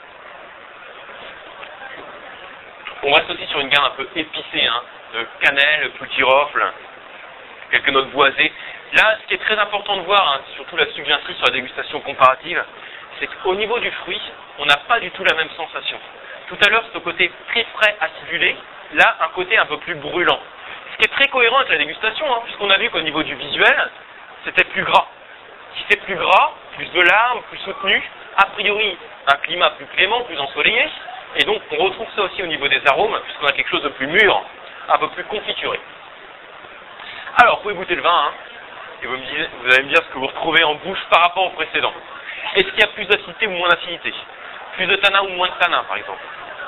On reste aussi sur une gamme un peu épicée, hein, de cannelle, plus de girofle, quelques notes boisées. Là, ce qui est très important de voir, hein, surtout là-dessus que j'insiste sur la dégustation comparative, c'est qu'au niveau du fruit, on n'a pas du tout la même sensation. Tout à l'heure, c'est au côté très frais, acidulé, là, un côté un peu plus brûlant. Ce qui est très cohérent avec la dégustation, hein, puisqu'on a vu qu'au niveau du visuel, c'était plus gras. Si c'est plus gras, plus de larmes, plus soutenu, a priori, un climat plus clément, plus ensoleillé, et donc on retrouve ça aussi au niveau des arômes, puisqu'on a quelque chose de plus mûr, un peu plus confituré. Alors, vous pouvez goûter le vin, hein, et vous allez me dire ce que vous retrouvez en bouche par rapport au précédent. Est-ce qu'il y a plus d'acidité ou moins d'acidité? Plus de tanin ou moins de tanin, par exemple?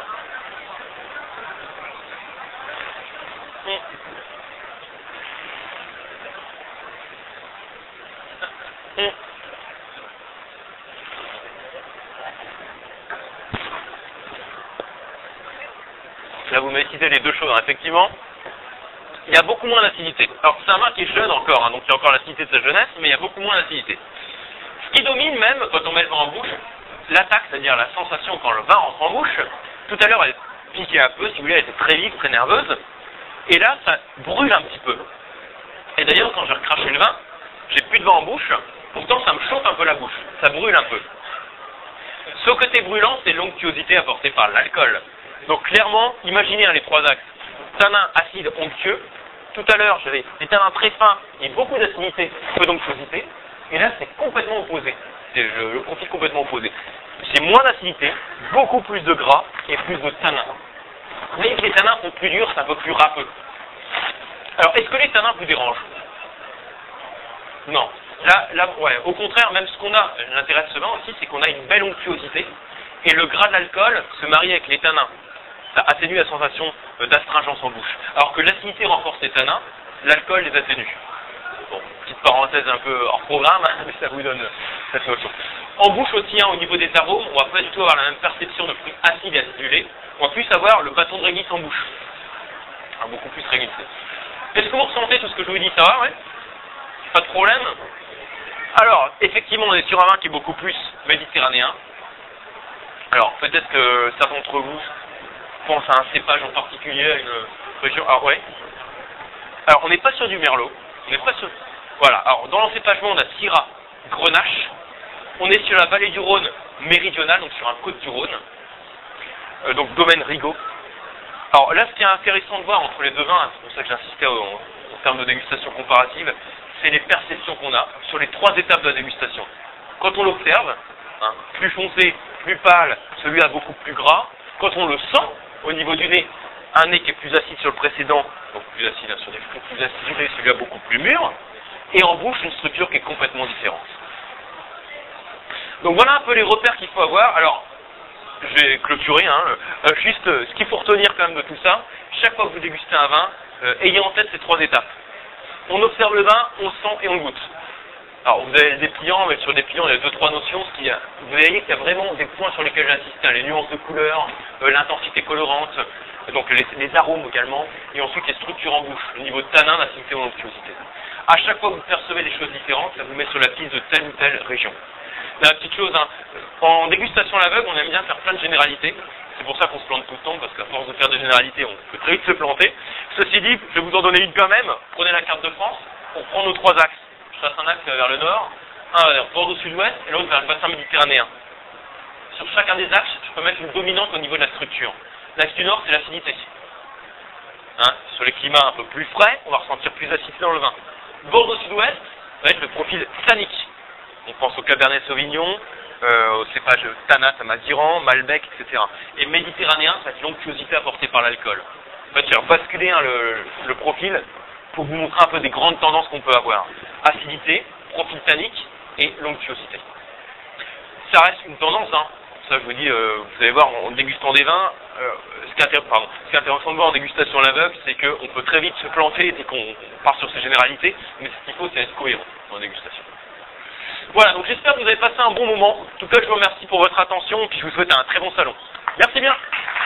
Là, vous m'avez cité les deux choses, hein. Effectivement. Il y a beaucoup moins d'acidité. Alors, c'est un vin qui est jeune encore, hein, donc il y a encore l'acidité de sa jeunesse, mais il y a beaucoup moins d'acidité. Ce qui domine même, quand on met le vin en bouche, l'attaque, c'est-à-dire la sensation quand le vin rentre en bouche. Tout à l'heure, elle piquait un peu, si vous voulez, elle était très vive, très nerveuse. Et là, ça brûle un petit peu. Et d'ailleurs, quand j'ai recraché le vin, j'ai plus de vin en bouche, pourtant ça me chauffe un peu la bouche, ça brûle un peu. Ce côté brûlant, c'est l'onctuosité apportée par l'alcool. Donc clairement, imaginez les 3 axes. Tanin, acide, onctueux. Tout à l'heure, j'avais des tanins très fins et beaucoup d'acidité, peu d'onctuosité. Et là, c'est complètement opposé. C'est le profil complètement opposé. C'est moins d'acidité, beaucoup plus de gras et plus de tanins. Mais les tanins sont plus durs, c'est un peu plus râpeux. Alors, est-ce que les tanins vous dérangent? Non. Là, ouais. Au contraire, même ce qu'on a, l'intérêt de ce vin aussi, c'est qu'on a une belle onctuosité. Et le gras de l'alcool se marie avec les tanins. Ça atténue la sensation d'astringence en bouche. Alors que l'acidité renforce les tanins, l'alcool les atténue. Bon, petite parenthèse un peu hors programme, mais ça vous donne cette notion. En bouche aussi, hein, au niveau des arômes, on va pas du tout avoir la même perception de fruits acides et acidulés. On va plus avoir le bâton de réglisse en bouche. Ah, beaucoup plus réglissé. Est-ce que vous ressentez tout ce que je vous dis? Ça va, ouais? Pas de problème? Alors, effectivement, on est sur un vin qui est beaucoup plus méditerranéen. Alors, peut-être que certains d'entre vous pensent à un cépage en particulier, à une région... Ah ouais. Alors, on n'est pas sur du merlot. On n'est pas sur... Voilà. Alors, dans l'encépagement, on a Syrah, Grenache. On est sur la vallée du Rhône méridionale, donc sur un côte du Rhône. Donc, domaine Rigaud. Alors là, ce qui est intéressant de voir entre les deux vins, c'est pour ça que j'insistais en termes de dégustation comparative, c'est les perceptions qu'on a sur les 3 étapes de la dégustation. Quand on l'observe, hein, plus foncé, plus pâle, celui-là beaucoup plus gras. Quand on le sent, au niveau du nez, un nez qui est plus acide sur le précédent, donc plus acide hein, sur des fruits plus acidulés, celui-là beaucoup plus mûr. Et en bouche, une structure qui est complètement différente. Donc voilà un peu les repères qu'il faut avoir. Alors, je vais clôturer, hein, juste ce qu'il faut retenir quand même de tout ça, chaque fois que vous dégustez un vin, ayez en tête ces 3 étapes. On observe le vin, on sent et on goûte. Alors vous avez des dépliants, mais sur les dépliants il y a 2-3 notions. Vous voyez qu'il y a vraiment des points sur lesquels j'insiste, hein, les nuances de couleurs, l'intensité colorante, donc les arômes également, et ensuite les structures en bouche, le niveau de tanin, l'acidité ou l'onctuosité. À chaque fois que vous percevez des choses différentes, ça vous met sur la piste de telle ou telle région. La petite chose, hein, en dégustation à l'aveugle, on aime bien faire plein de généralités. C'est pour ça qu'on se plante tout le temps, parce qu'à force de faire des généralités, on peut très vite se planter. Ceci dit, je vais vous en donner une quand même. Prenez la carte de France, on prend nos 3 axes. Je trace un axe vers le nord, un vers le bord au sud-ouest et l'autre vers le bassin méditerranéen. Sur chacun des axes, je peux mettre une dominante au niveau de la structure. L'axe du nord, c'est l'acidité. Hein, sur les climats un peu plus frais, on va ressentir plus d'acidité dans le vin. Le bord au sud-ouest va être le profil tannique. On pense au Cabernet Sauvignon, au cépage Tanat, Maziran, Malbec, etc. Et méditerranéen, ça va être l'onctuosité apportée par l'alcool. En fait, je vais basculer le profil pour vous montrer un peu des grandes tendances qu'on peut avoir. Acidité, profil tannique et l'onctuosité. Ça reste une tendance, hein. Ça je vous dis, vous allez voir en dégustant des vins, ce qui est intéressant de voir en dégustation à l'aveugle, c'est qu'on peut très vite se planter dès qu'on part sur ces généralités, mais ce qu'il faut c'est être cohérent en dégustation. Voilà, donc j'espère que vous avez passé un bon moment. En tout cas, je vous remercie pour votre attention et puis je vous souhaite un très bon salon. Merci bien.